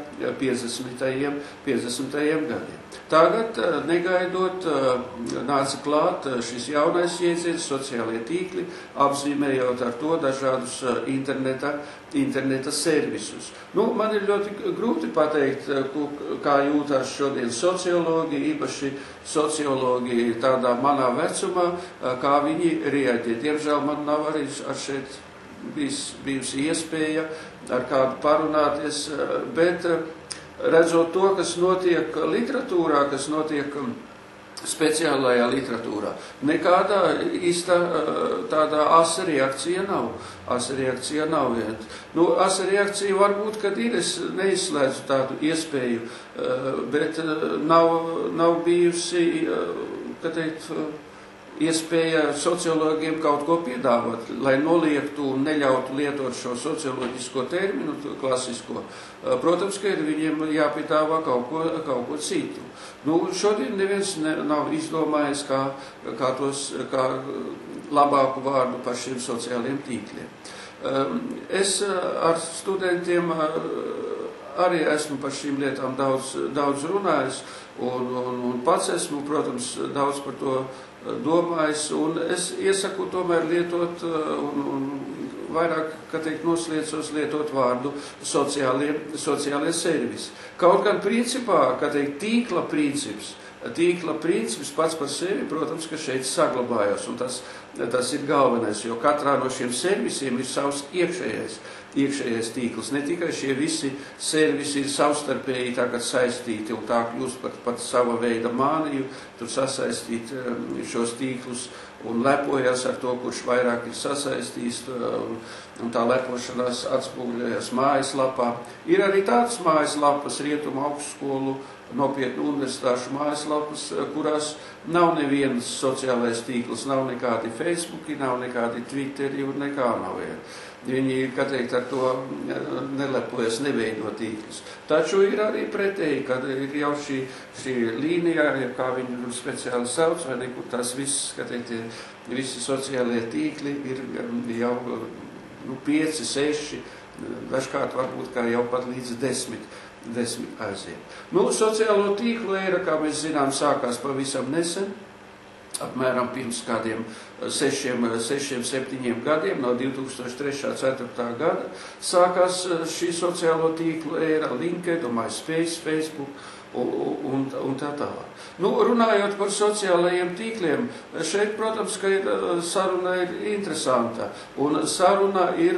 piecdesmitajiem gadiem. Tagad, negaidot, nāca klāt šis jaunais jēdziens, sociālie tīkli, apzīmējot ar to dažādus interneta, interneta servisus. Nu, man ir ļoti grūti pateikt, kā jūtās šodien sociologi, īpaši sociologi tādā manā vecumā, kā viņi rieģē. Diemžēl man nav arī ar šeit bijis, bijusi iespēja ar kādu parunāties, bet redzot to, kas notiek literatūrā, kas notiek speciālajā literatūrā, nekādā īsta tādā asa reakcija nav. Asa reakcija nav vien. Nu, asa reakcija varbūt, kad ir, es neizslēdzu tādu iespēju, bet nav, nav bijusi, kā teikt, iespēja sociologiem kaut ko piedāvāt, lai noliektu un neļautu lietot šo socioloģisko terminu, klasisko. Protams, ka ir viņiem jāpiedāvā kaut ko, kaut ko citu. Nu, šodien neviens ne, nav izdomājis, kā, kā, tos, kā labāku vārdu par šiem sociāliem tīkliem. Es ar studentiem arī esmu par šīm lietām daudz, daudz runājis, un, un, un pats esmu, protams, daudz par to domājis, un es iesaku tomēr lietot un, un vairāk, kā teikt, nosliecos lietot vārdu sociālie, sociālie servisi. Kaut gan principā, kā teikt, tīkla princips, tīkla princips pats par sevi, protams, ka šeit saglabājās, un tas, tas ir galvenais, jo katrā no šiem servisiem ir savs iekšējais, iekšējais tīkls. Ne tikai šie visi servisi ir savstarpēji tagad saistīti, un tā kļūst pat, pat sava veida māniju, tur sasaistīt šos tīklus un lepojas ar to, kurš vairāk ir sasaistījis, un tā lepošanās atspūgļojas mājaslapā. Ir arī tādas mājaslapas, Rietumu augstskolu, nopietnu universitāšu mājaslapas, kurās nav nevienas sociālais tīkls, nav nekādi Facebooki, nav nekādi Twitteri un nekā nav. Viņi, kā teikt, ar to nelepojas, neveido tīklus. Taču ir arī pretēji, kad ir jau šī, šī līnija, kā viņi speciāli sauc, vai nekur tās visas, kā teikt, visi sociālie tīkli ir jau nu, pieci, seši, dažkārt varbūt kā jau pat līdz desmit. desmit aiziet. Nu, sociālo tīklu era, kā mēs zinām, sākās pavisam nesen, apmēram pirms kādiem sešiem, sešiem, septiņiem gadiem, no divi tūkstoši trešā, ceturtā gada, sākās šī sociālo tīklu era, LinkedIn, MySpace, Facebook un, un, un tā tālāk. Nu, runājot par sociālajiem tīkliem, šeit, protams, ka ir, saruna ir interesanta, un saruna ir,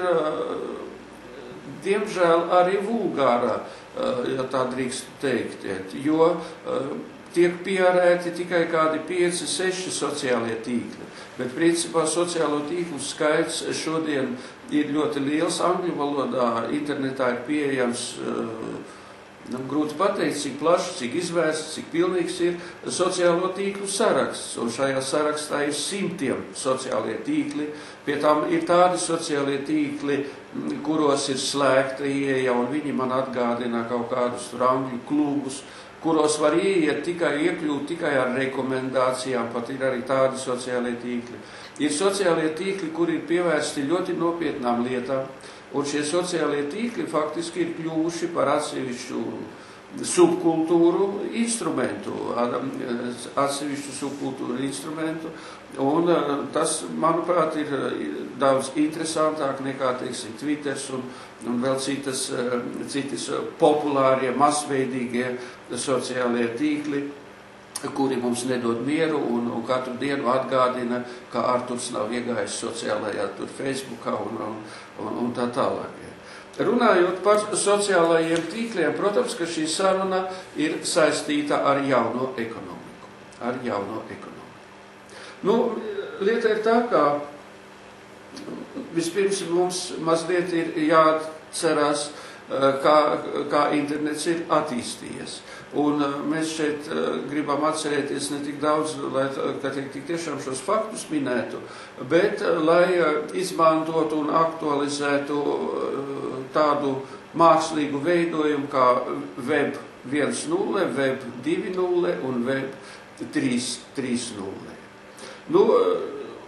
diemžēl, arī vulgārā, ja tā drīkst teikt, jo tiek pierēti tikai kādi pieci, seši sociālie tīkli, bet principā sociālo tīklu skaits šodien ir ļoti liels angļu valodā, internetā ir pieejams, nu, grūti pateikt, cik plašs, cik izvērsts, cik pilnīgs ir sociālo tīklu saraksts, un šajā sarakstā ir simtiem sociālie tīkli, pie tām ir tādi sociālie tīkli, kuros ir slēgta ieeja, un viņi man atgādina kaut kādus tur angļu klubus, kuros var ieiet tikai, iekļūt tikai ar rekomendācijām, pat ir arī tādi sociālie tīkli. Ir sociālie tīkli, kuri ir pievērsti ļoti nopietnām lietām, un šie sociālie tīkli faktiski ir kļuvuši par atsevišķu subkultūru instrumentu, atsevišķu subkultūru instrumentu, un tas, manuprāt, ir daudz interesantāk nekā, teiksim, Twitters un, un vēl citas, citas populārie, masveidīgie sociālie tīkli, kuri mums nedod mieru un, un katru dienu atgādina, ka Arturs nav iegājis sociālajā tur Facebookā un, un, un, un tā tālāk. Runājot par sociālajiem tīkliem, protams, ka šī saruna ir saistīta ar jauno ekonomiku. Ar jauno ekonomiku. Nu, lieta ir tā, ka vispirms mums mazliet ir jāatcerās, kā, kā internets ir attīstījies. Un mēs šeit gribam atcerēties ne tik daudz, lai tik tiešām šos faktus minētu, bet lai izmantotu un aktualizētu tādu mākslīgu veidojumu kā web viens nulle, web divi nulle un web trīs nulle. Nu,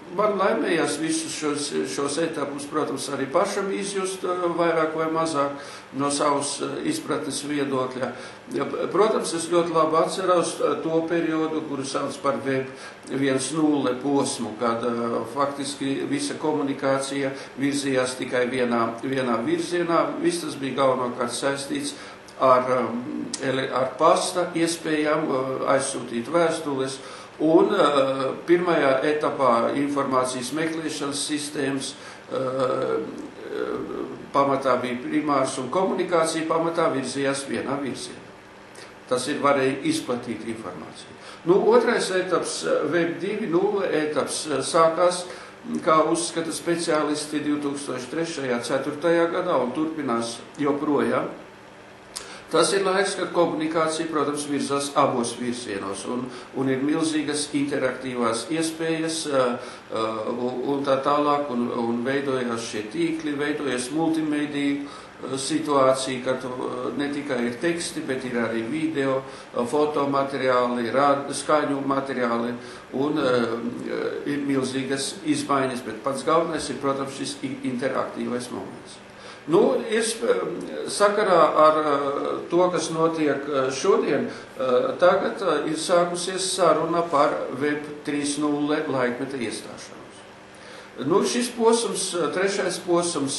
man laimējās visus šos, šos etapus, protams, arī pašam izjust vairāk vai mazāk no savas izpratnes viedokļa. Protams, es ļoti labi atceros to periodu, kuru sauc par web viens nulle posmu, kad uh, faktiski visa komunikācija virzījās tikai vienā, vienā virzienā. Viss tas bija galvenokārt saistīts ar, um, ar pasta iespējām uh, aizsūtīt vēstules. Un uh, pirmajā etapā informācijas meklēšanas sistēmas uh, pamatā bija primārs un komunikācija pamatā virzījās vienā virzienā. Tas ir varēja izplatīt informāciju. Nu, otrais etaps, web divi nulle etaps, sākās, kā uzskata speciālisti divi tūkstoši trešajā ceturtajā gadā un turpinās joprojām. Tas ir laiks, kad komunikācija, protams, virzās abos virsienos un, un ir milzīgas interaktīvās iespējas uh, uh, un tā tālāk, un, un veidojās šie tīkli, veidojas multimediju uh, situācija, kad uh, ne tikai ir teksti, bet ir arī video, uh, fotomateriāli, rād, skaņu materiāli un uh, ir milzīgas izmaiņas, bet pats galvenais ir, protams, šis interaktīvais moments. Nu, ir sakarā ar to, kas notiek šodien, tagad ir sākusies saruna par web trīs nulle laikmeta iestāšanos. Nu, šis posms, trešais posms,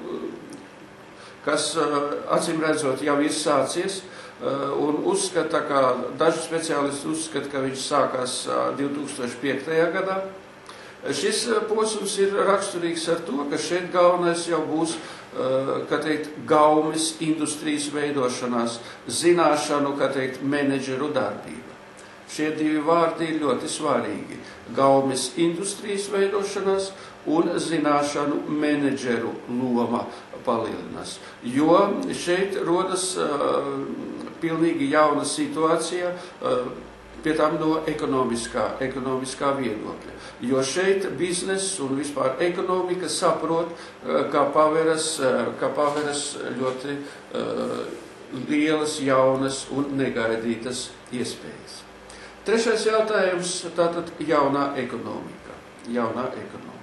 kas acīm redzot jau ir sācies, un uzskata, ka daži speciālisti uzskata, ka viņš sākās divi tūkstoši piektajā gadā. Šis posms ir raksturīgs ar to, ka šeit galvenais jau būs, kā teikt, gaumes industrijas veidošanās, zināšanu, kā teikt, menedžeru darbība. Šie divi vārdi ir ļoti svarīgi. Gaumes industrijas veidošanās un zināšanu menedžeru loma palielinās. Jo šeit rodas uh, pilnīgi jauna situācija, uh, pie tam no ekonomiskā, ekonomiskā viedokļa. Jo šeit bizness un vispār ekonomika saprot, kā paveras, kā paveras ļoti uh, lielas, jaunas un negaidītas iespējas. Trešais jautājums, tātad jaunā ekonomika. Jaunā ekonomika.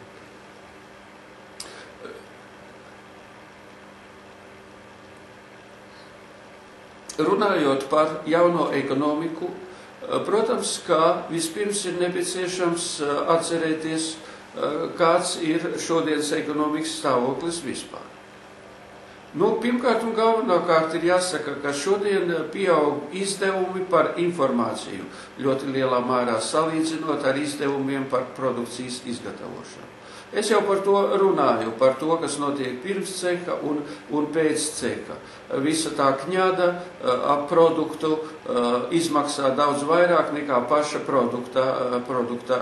Runājot par jauno ekonomiku, protams, ka vispirms ir nepieciešams atcerēties, kāds ir šodienas ekonomikas stāvoklis vispār. Nu, pirmkārt un galvenokārt ir jāsaka, ka šodien pieaug izdevumi par informāciju, ļoti lielā mērā salīdzinot ar izdevumiem par produkcijas izgatavošanu. Es jau par to runāju, par to, kas notiek pirms ceha un, un pēc ceha. Visa tā kņada ap produktu izmaksā daudz vairāk nekā paša produkta, produkta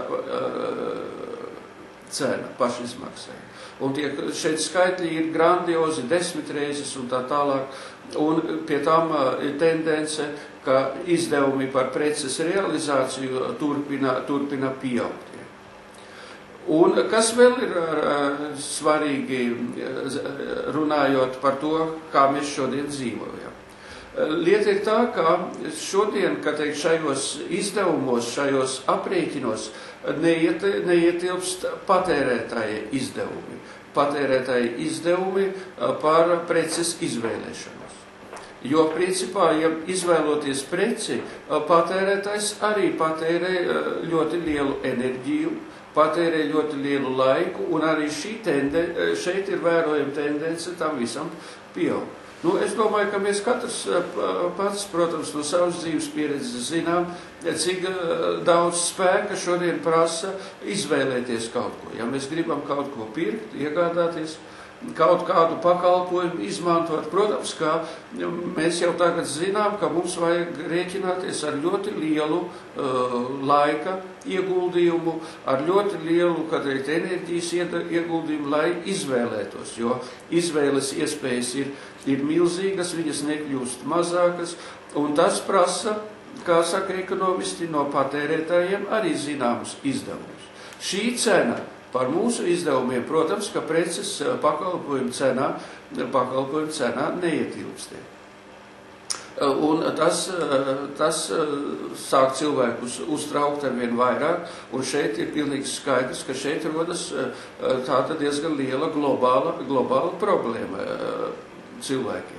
cena, pašizmaksai. Un tie šeit skaitļi ir grandiozi, desmit reizes un tā tālāk. Un pie tam ir tendence, ka izdevumi par preces realizāciju turpina, turpina pieaugt. Un kas vēl ir svarīgi, runājot par to, kā mēs šodien dzīvojam. Lieta ir tā, ka šodien, kad teikt, šajos izdevumos, šajos aprēķinos neiet, neietilpst patērētāji izdevumi. Patērētāji izdevumi par preces izvēlēšanos. Jo, principā, ja izvēloties preci, patērētājs arī patērē ļoti lielu enerģiju, patērē ļoti lielu laiku, un arī šī tende, šeit ir vērojama tendence tam visam pieaug. Nu, es domāju, ka mēs katrs pats, protams, no savas dzīves pieredzes zinām, cik daudz spēka šodien prasa izvēlēties kaut ko. Ja mēs gribam kaut ko pirkt, iegādāties, kaut kādu pakalpojumu izmantot, protams, ka mēs jau tagad zinām, ka mums vajag rēķināties ar ļoti lielu uh, laika ieguldījumu, ar ļoti lielu, kad teikt, enerģijas ieguldījumu, lai izvēlētos, jo izvēles iespējas ir, ir milzīgas, viņas nekļūst mazākas, un tas prasa, kā saka ekonomisti, no patērētājiem arī zināmus izdevumus. Šī cena par mūsu izdevumiem, protams, ka preces pakalpojumu cenā, pakalpojumu cenā neietilpstē. Un tas, tas sāk cilvēkus uztraukt ar vien vairāk, un šeit ir pilnīgi skaidrs, ka šeit rodas tāda diezgan liela globāla, globāla problēma cilvēkiem.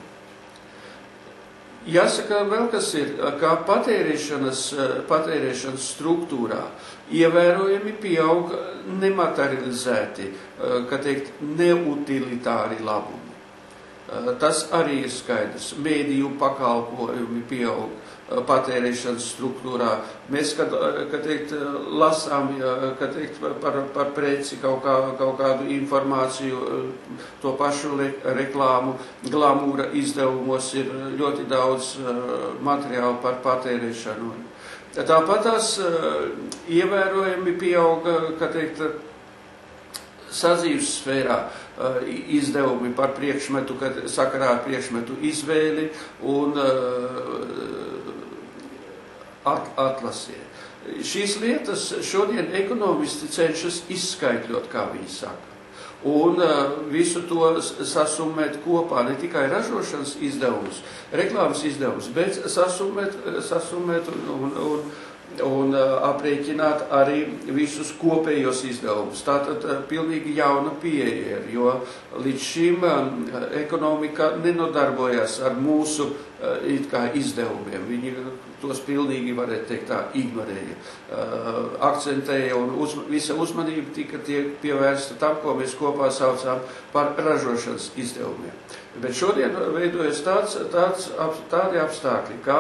Jāsaka vēl, kas ir, kā patērēšanas, patērēšanas struktūrā ievērojami pieaug nematerializēti, kā teikt, neutilitāri labumi. Tas arī ir skaidrs. Mēdīju pakalpojumi pieaug patērēšanas struktūrā. Mēs, kad, kad teikt, lasām, kad teikt, par, par preci kaut, kā, kaut kādu informāciju, to pašu reklāmu, glamūra izdevumos ir ļoti daudz materiālu par patērēšanu. Tāpat tās ievērojami pieaug, kad teikt, sadzīves sfērā izdevumi par priekšmetu, kad sakarā ar priekšmetu izvēli un atlasie. Šīs lietas šodien ekonomisti cenšas izskaidrot, kā viņi saka. Un visu to sasumēt kopā, ne tikai ražošanas izdevumus, reklāmas izdevumus, bet sasumēt, sasumēt un, un, un un aprēķināt arī visus kopējos izdevumus. Tātad pilnīgi jauna pieeja, jo līdz šim ekonomika nenodarbojas ar mūsu it kā izdevumiem. Viņi tos pilnīgi, varētu teikt tā, ignorēja. Akcentēja un uz, visa uzmanība tika tiek pievērsta tam, ko mēs kopā saucām par ražošanas izdevumiem. Bet šodien veidojas tāds, tāds, tādi apstākļi, kā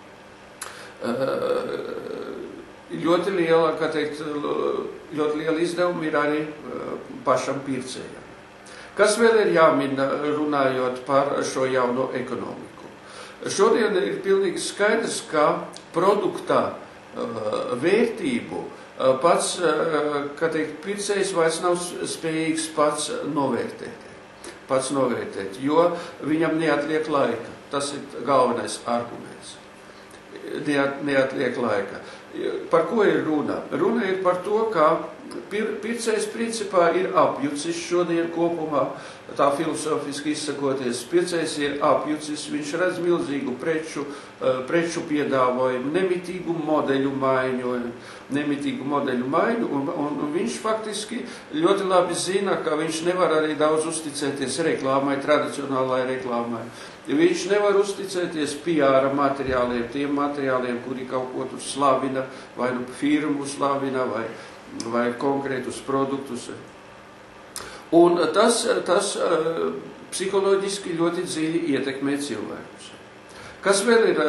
ļoti liela, kā teikt, ļoti liela izdevuma ir arī pašam pircējam. Kas vēl ir jāmin, runājot par šo jauno ekonomiku? Šodien ir pilnīgi skaidrs, ka produkta vērtību pats, kā teikt, pircējs vairs nav spējīgs pats novērtēt. Pats novērtēt, jo viņam neatliek laika. Tas ir galvenais arguments. Neatliek laika. Par ko ir runa? Runa ir par to, ka pircējs principā ir apjucis šodien kopumā, tā filosofiski izsakoties. Pircējs ir apjucis, viņš redz milzīgu preču, preču piedāvojumu, nemitīgu modeļu maiņu, nemitīgu modeļu maiņu, un, un, un viņš faktiski ļoti labi zina, ka viņš nevar arī daudz uzticēties reklāmai, tradicionālai reklāmai. Viņš nevar uzticēties P R materiāliem, tiem materiāliem, kuri kaut ko tur slavina, vai nu firmu slavina, vai, vai konkrētus produktus. Un tas, tas psiholoģiski ļoti dziļi ietekmē cilvēkus. Kas vēl ir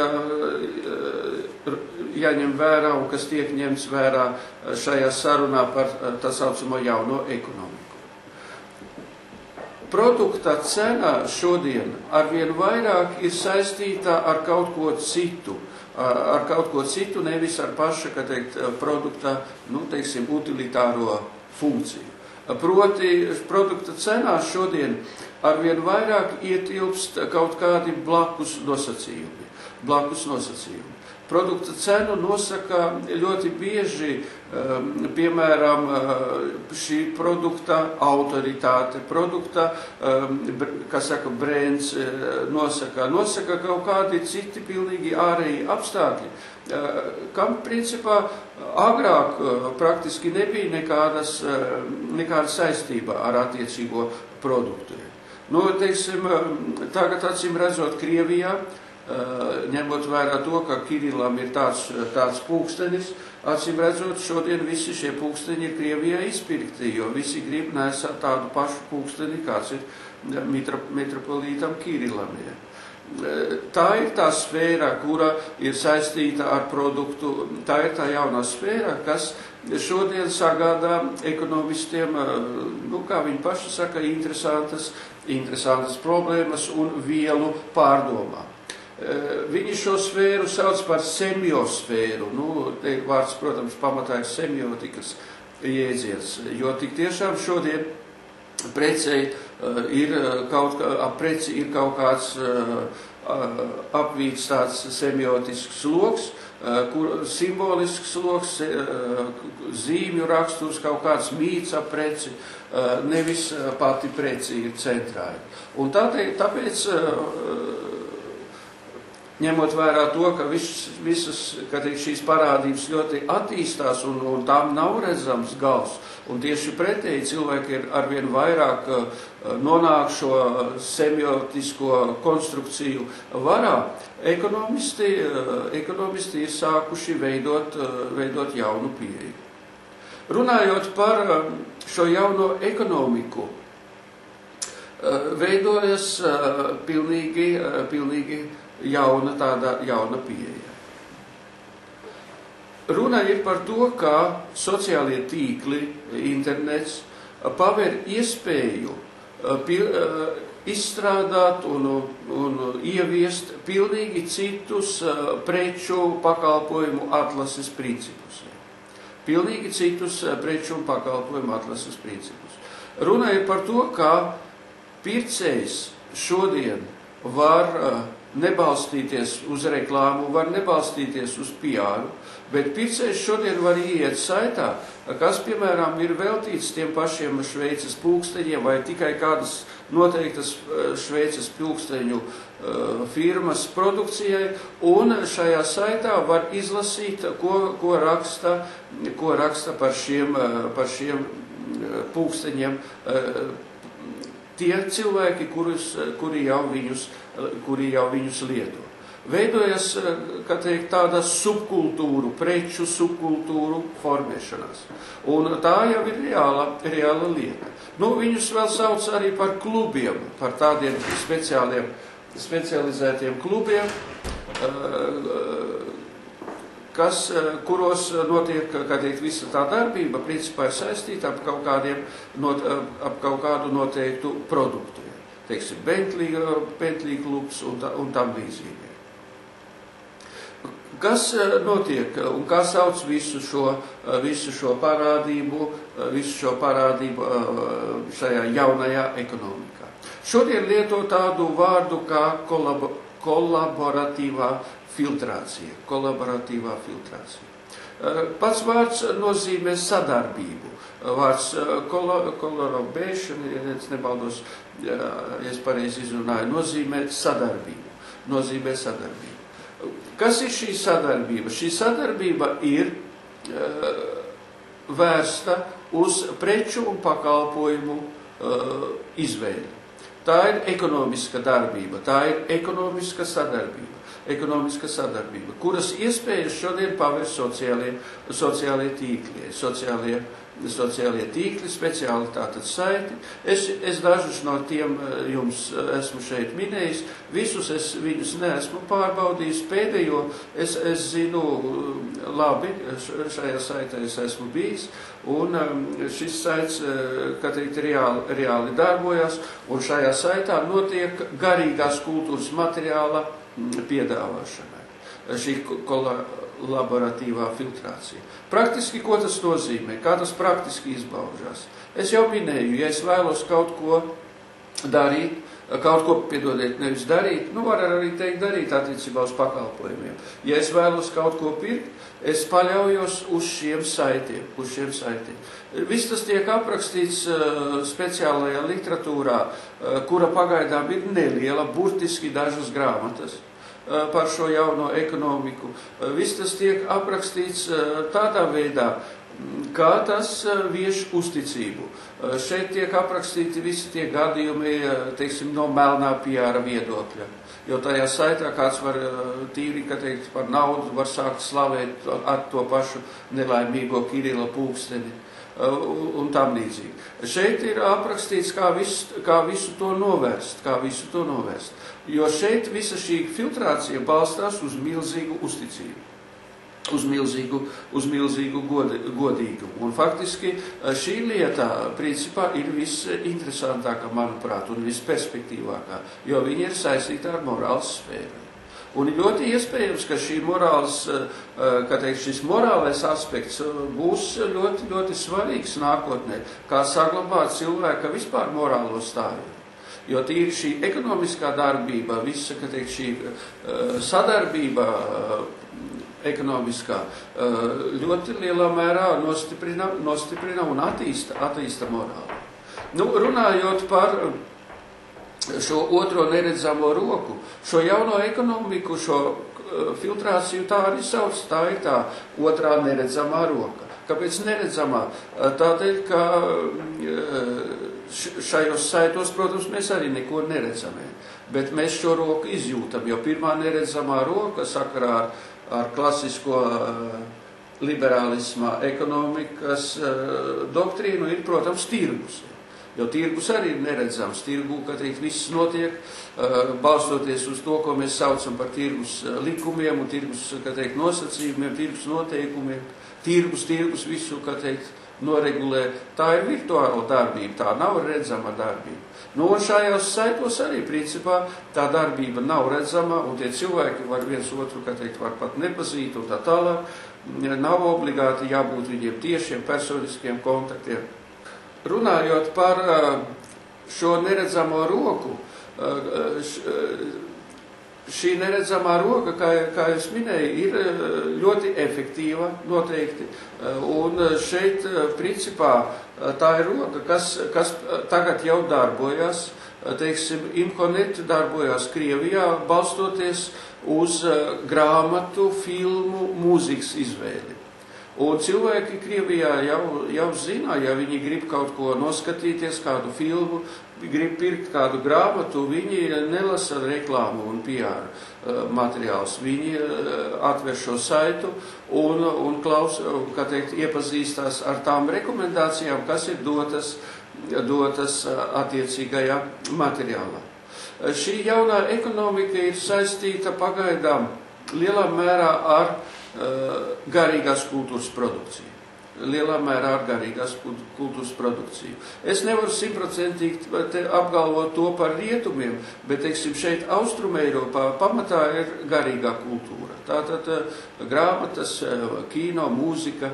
jāņem vērā un kas tiek ņemts vērā šajā sarunā par tā saucamo jauno ekonomiku? Produkta cena šodien arvien vairāk ir saistīta ar kaut ko citu, ar kaut ko citu, nevis ar paša, kā teikt, produkta, nu, teiksim, utilitāro funkciju. Proti, produkta cenā šodien arvien vairāk ietilpst kaut kādi blakus nosacījumi. Blakus nosacījumi. Produkta cenu nosaka ļoti bieži, piemēram, šī produkta autoritāte, produkta, kas saka, brands nosaka, nosaka kaut kādi citi pilnīgi ārēji apstākļi, kam principā agrāk praktiski nebija nekādas, nekāda saistība ar attiecīgo produktu. Nu, teiksim, tagad acīm redzot Krievijā, ņemot vērā to, ka Kirilam ir tāds, tāds pulkstenis, acīm redzot, šodien visi šie pulksteņi ir Krievijā izpirkti, jo visi grib nesāt tādu pašu pulksteni, kāds ir metropolītam Kirilam. Ja. Tā ir tā sfēra, kura ir saistīta ar produktu, tā ir tā jaunā sfēra, kas šodien sagādā ekonomistiem, nu, kā viņi paši saka, interesantas, interesantas problēmas un vielu pārdomām. Viņi šo sfēru sauc par semiosfēru. Nu, te vārds, protams, pamatā ir semiotikas jēdziens, jo tik tiešām šodien precei ir kaut, ap preci ir kaut kāds apvīts tāds semiotisks sloks, kur simbolisks sloks, zīmju raksturs, kaut kāds mīts ap preci, nevis pati preci ir centrā. Un tāpēc, tāpēc ņemot vērā to, ka viss, visas, ka šīs parādības ļoti attīstās un, un tām nav redzams gals. Un tieši pretēji cilvēki ir arvien vairāk nonāk šo semiotisko konstrukciju varā. Ekonomisti, ekonomisti ir sākuši veidot, veidot jaunu pieeju. Runājot par šo jauno ekonomiku, veidojas pilnīgi, pilnīgi jauna tāda jauna pieeja. Runa ir par to, kā sociālie tīkli, internets, paver iespēju pil, izstrādāt un, un ieviest pilnīgi citus preču pakalpojumu atlases principus. Pilnīgi citus preču un pakalpojumu atlases principus. Runa ir par to, kā pircējs šodien var nebalstīties uz reklāmu, var nebalstīties uz P R, bet pircējs šodien var iet saitā, kas, piemēram, ir veltīts tiem pašiem Šveices pulksteņiem vai tikai kādas noteiktas Šveices pulksteņu firmas produkcijai, un šajā saitā var izlasīt, ko, ko, raksta, ko raksta par šiem, par šiem pulksteņiem tie cilvēki, kurus, kuri, jau viņus, kuri jau viņus lieto. Veidojas, kā teikt, tāda subkultūru, preču subkultūru formēšanās. Un tā jau ir reāla, reāla lieta. Nu, viņus vēl sauc arī par klubiem, par tādiem speciāliem, specializētiem klubiem, kas, kuros notiek, kā teikt, visa tā darbība, principā ir saistīta ap kaut kādiem, not, ap kaut kādu noteiktu produktu. Teiksim, Bentley, Bentley klubs un, tā, un tam līdzīgi. Kas notiek un kā sauc visu šo, visu šo parādību, visu šo parādību šajā jaunajā ekonomikā? Šodien lieto tādu vārdu kā kolab kolaboratīvā filtrācija. Kolaboratīvā filtrācija. Pats vārds nozīmē sadarbību. Vārds collaboration, ja es nebaldos, ja es pareizi izrunāju, nozīmē sadarbību. Nozīmē sadarbību. Kas ir šī sadarbība? Šī sadarbība ir uh, vērsta uz preču un pakalpojumu uh, izveidi. Tā ir ekonomiska darbība, tā ir ekonomiska sadarbība, ekonomiska sadarbība, kuras iespējas šodien paver sociālie, sociālie tīkli, sociālie, sociālie tīkli, speciāli tātad saiti. Es, es dažus no tiem jums esmu šeit minējis, visus es viņus neesmu pārbaudījis, pēdējo es, es zinu labi, šajā saitē es esmu bijis, un šis saits, kā teikt, reāli, reāli darbojas, un šajā saitā notiek garīgās kultūras materiāla piedāvāšanai. Šī kolaboratīvā filtrācija. Praktiski, ko tas nozīmē? Kā tas praktiski izbaužās? Es jau minēju, ja es vēlos kaut ko darīt, kaut ko, piedodiet, nevis darīt, nu var arī teikt darīt attiecībā uz pakalpojumiem. Ja es vēlos kaut ko pirkt, es paļaujos uz šiem saitiem, uz šiem saitiem. Viss tas tiek aprakstīts uh, speciālajā literatūrā, uh, kura pagaidām ir neliela, burtiski dažas grāmatas par šo jauno ekonomiku. Viss tas tiek aprakstīts tādā veidā, kā tas vieš uzticību. Šeit tiek aprakstīti visi tie gadījumi, teiksim, no melnā P R viedokļa. Jo tajā saitā kāds var tīri, ka teikt, par naudu var sākt slavēt ar to pašu nelaimīgo Kirila pulksteni un tam līdzīgi. Šeit ir aprakstīts, kā visu, kā visu to novērst, kā visu to novērst. Jo šeit visa šī filtrācija balstās uz milzīgu uzticību, uz milzīgu, uz milzīgu godi, godīgumu. Un faktiski šī lieta, principā, ir visinteresantākā, manuprāt, un visperspektīvākā, jo viņa ir saistīta ar morāles sfēru. Un ļoti iespējams, ka šī morāls, kā teikt, šis morālais aspekts būs ļoti, ļoti svarīgs nākotnē, kā saglabāt cilvēka vispār morālo stāvību. Jo tīri šī ekonomiskā darbība, visa, kā teikt, šī sadarbība ekonomiskā ļoti lielā mērā nostiprina, nostiprina un attīsta, attīsta morāli. Nu, runājot par šo otro neredzamo roku, šo jauno ekonomiku, šo filtrāciju tā arī sauc, tā ir tā otrā neredzamā roka. Kāpēc neredzamā? Tādēļ, ka šajos saitos, protams, mēs arī neko neredzam, bet mēs šo roku izjūtam, jo pirmā neredzamā roka sakarā ar, ar klasisko liberālisma ekonomikas doktrīnu ir, protams, tirgus. Jo tirgus arī ir neredzams. Tirgu, ka teikt, viss notiek, balstoties uz to, ko mēs saucam par tirgus likumiem un tirgus, ka teikt, nosacījumiem, tirgus noteikumiem. Tirgus, tirgus visu, ka teikt, noregulē. Tā ir virtuāla darbība, tā nav redzama darbība. Nu, un šajās saitos arī, principā, tā darbība nav redzama, un tie cilvēki var viens otru, ka teikt, var pat nepazīt un tā tālāk. Nav obligāti jābūt viņiem tiešiem personiskiem kontaktiem. Runājot par šo neredzamo roku, šī neredzamā roka, kā, kā es minēju, ir ļoti efektīva noteikti. Un šeit, principā, tā ir roka, kas, kas tagad jau darbojas. Teiksim, Imhonet darbojās Krievijā, balstoties uz grāmatu, filmu, mūzikas izvēli. Un cilvēki Krievijā jau, jau zina, ja viņi grib kaut ko noskatīties, kādu filmu, grib pirkt kādu grāmatu, viņi nelasa reklāmu un P R materiālus. Viņi atver šo saitu un, un klaus, kā teikt, iepazīstās ar tām rekomendācijām, kas ir dotas, dotas attiecīgajā materiālā. Šī jaunā ekonomika ir saistīta pagaidām lielā mērā ar garīgās kultūras produkciju. Lielā mērā ar garīgās kultūras produkciju. Es nevaru simtprocentīgi apgalvot to par rietumiem, bet, teiksim, šeit Austrum Eiropā pamatā ir garīgā kultūra. Tātad grāmatas, kino, mūzika.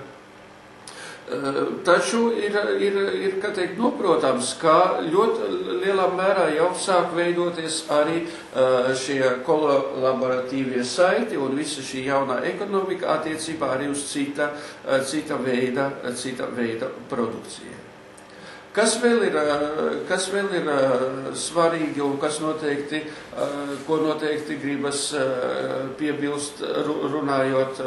Taču ir, ir, ir kā teikt, noprotams, ka ļoti lielā mērā jau sāk veidoties arī šie kolaboratīvie saiti un visa šī jaunā ekonomika attiecībā arī uz cita, cita, veida, cita veida produkcija. Kas vēl ir, kas vēl ir svarīgi un kas noteikti, ko noteikti gribas piebilst runājot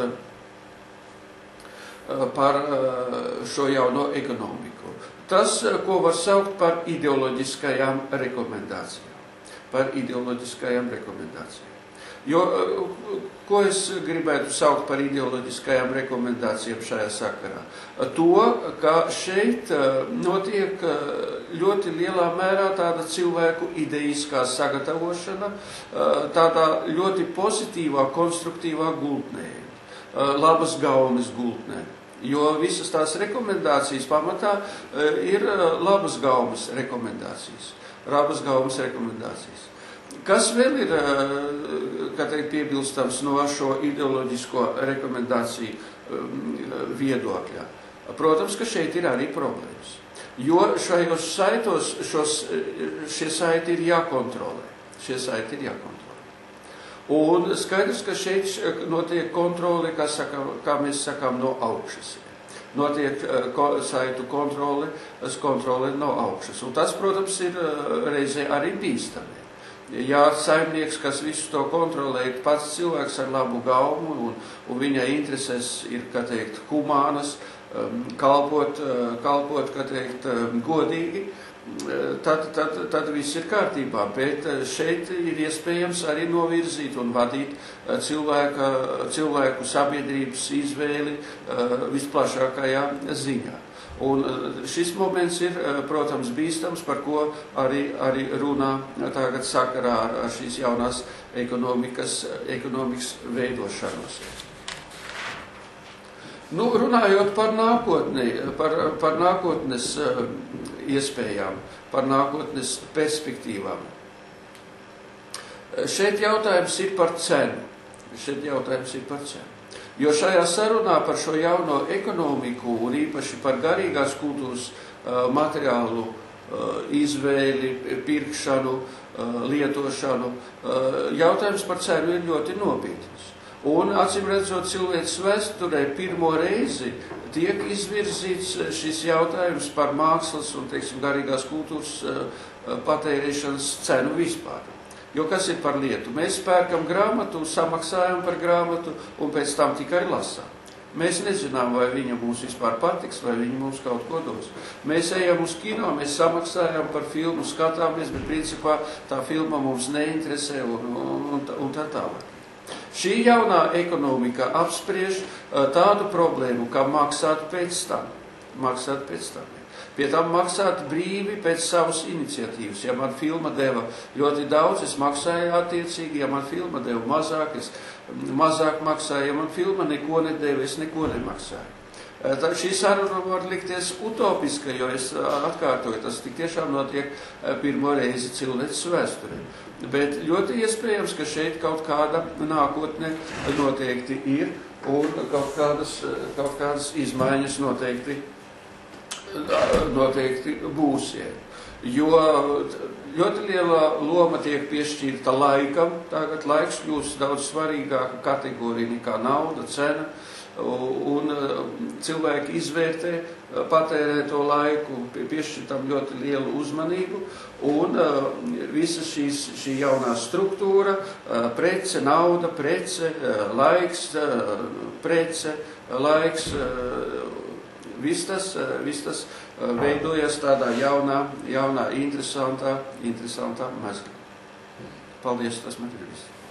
par šo jauno ekonomiku. Tas, ko var saukt par ideoloģiskajām rekomendācijām. Par ideoloģiskajām rekomendācijām. Jo, ko es gribētu saukt par ideoloģiskajām rekomendācijām šajā sakarā? To, ka šeit notiek ļoti lielā mērā tāda cilvēku ideiskā sagatavošana, tādā ļoti pozitīvā, konstruktīvā gultnē. Labas gaumes gultnē, jo visas tās rekomendācijas pamatā ir labas gaumes rekomendācijas. Labas gaumes rekomendācijas. Kas vēl ir, kā teikt, piebilstams no šo ideoloģisko rekomendāciju viedokļā? Protams, ka šeit ir arī problēmas. Jo šajos saitos šos, šie saiti ir jākontrolē. Šie saiti ir jākontrolē. Un skaidrs, ka šeit notiek kontrole, kā, saka, kā mēs sakām, no augšas. Notiek saitu kontrole, kontrole no augšas. Un tas, protams, ir reizē arī bīstami. Ja saimnieks, kas visu to kontrolē, ir pats cilvēks ar labu gaumu un, un viņa intereses ir, kā teikt, humānas, kalpot, kalpot, kā teikt, godīgi, Tad, tad, tad viss ir kārtībā, bet šeit ir iespējams arī novirzīt un vadīt cilvēka, cilvēku sabiedrības izvēli visplašākajā ziņā. Un šis moments ir, protams, bīstams, par ko arī, arī runā tagad sakarā ar, ar šīs jaunās ekonomikas, ekonomikas veidošanos. Nu, runājot par nākotni, par, par nākotnes uh, iespējām, par nākotnes perspektīvām. Šeit jautājums ir par cenu. Šeit jautājums ir par cenu. Jo šajā sarunā par šo jauno ekonomiku un īpaši par garīgās kultūras uh, materiālu uh, izvēli, pirkšanu, uh, lietošanu, uh, jautājums par cenu ir ļoti nopietns. Un, acīm redzot, cilvēks vēsturē pirmo reizi tiek izvirzīts šis jautājums par mākslas un, teiksim, garīgās kultūras patērēšanas cenu vispār. Jo kas ir par lietu? Mēs pērkam grāmatu, samaksājam par grāmatu un pēc tam tikai lasām. Mēs nezinām, vai viņa mums vispār patiks, vai viņa mums kaut ko dos. Mēs ejam uz kino, mēs samaksājam par filmu, skatāmies, bet principā tā filma mums neinteresē un, un, un, un tā tālāk. Šī jaunā ekonomika apspriež tādu problēmu, kā maksāt pēc tam. Maksāt pēc tam. Pie tam maksāt brīvi pēc savas iniciatīvas. Ja man filma deva ļoti daudz, es maksāju attiecīgi. Ja man filma deva mazāk, es mazāk maksāju. Ja man filma neko nedeva, es neko nemaksāju. Tā, šī saruna var likties utopiska, jo es atkārtoju, tas tik tiešām notiek pirmo reizi cilvēces vēsturē. Bet ļoti iespējams, ka šeit kaut kāda nākotne noteikti ir un kaut kādas, kaut kādas izmaiņas noteikti, noteikti būs. Jo ļoti liela loma tiek piešķirta laikam, tagad laiks kļūst daudz svarīgāka kategorija nekā nauda, cena. Un cilvēki izvērtē patērēto laiku, piešķir tam ļoti lielu uzmanību, un visa šīs, šī jaunā struktūra, prece, nauda, prece, laiks, prece, laiks, viss tas, viss tas veidojas tādā jaunā, jaunā interesantā, interesantā mezglā. Paldies, tas man ir viss.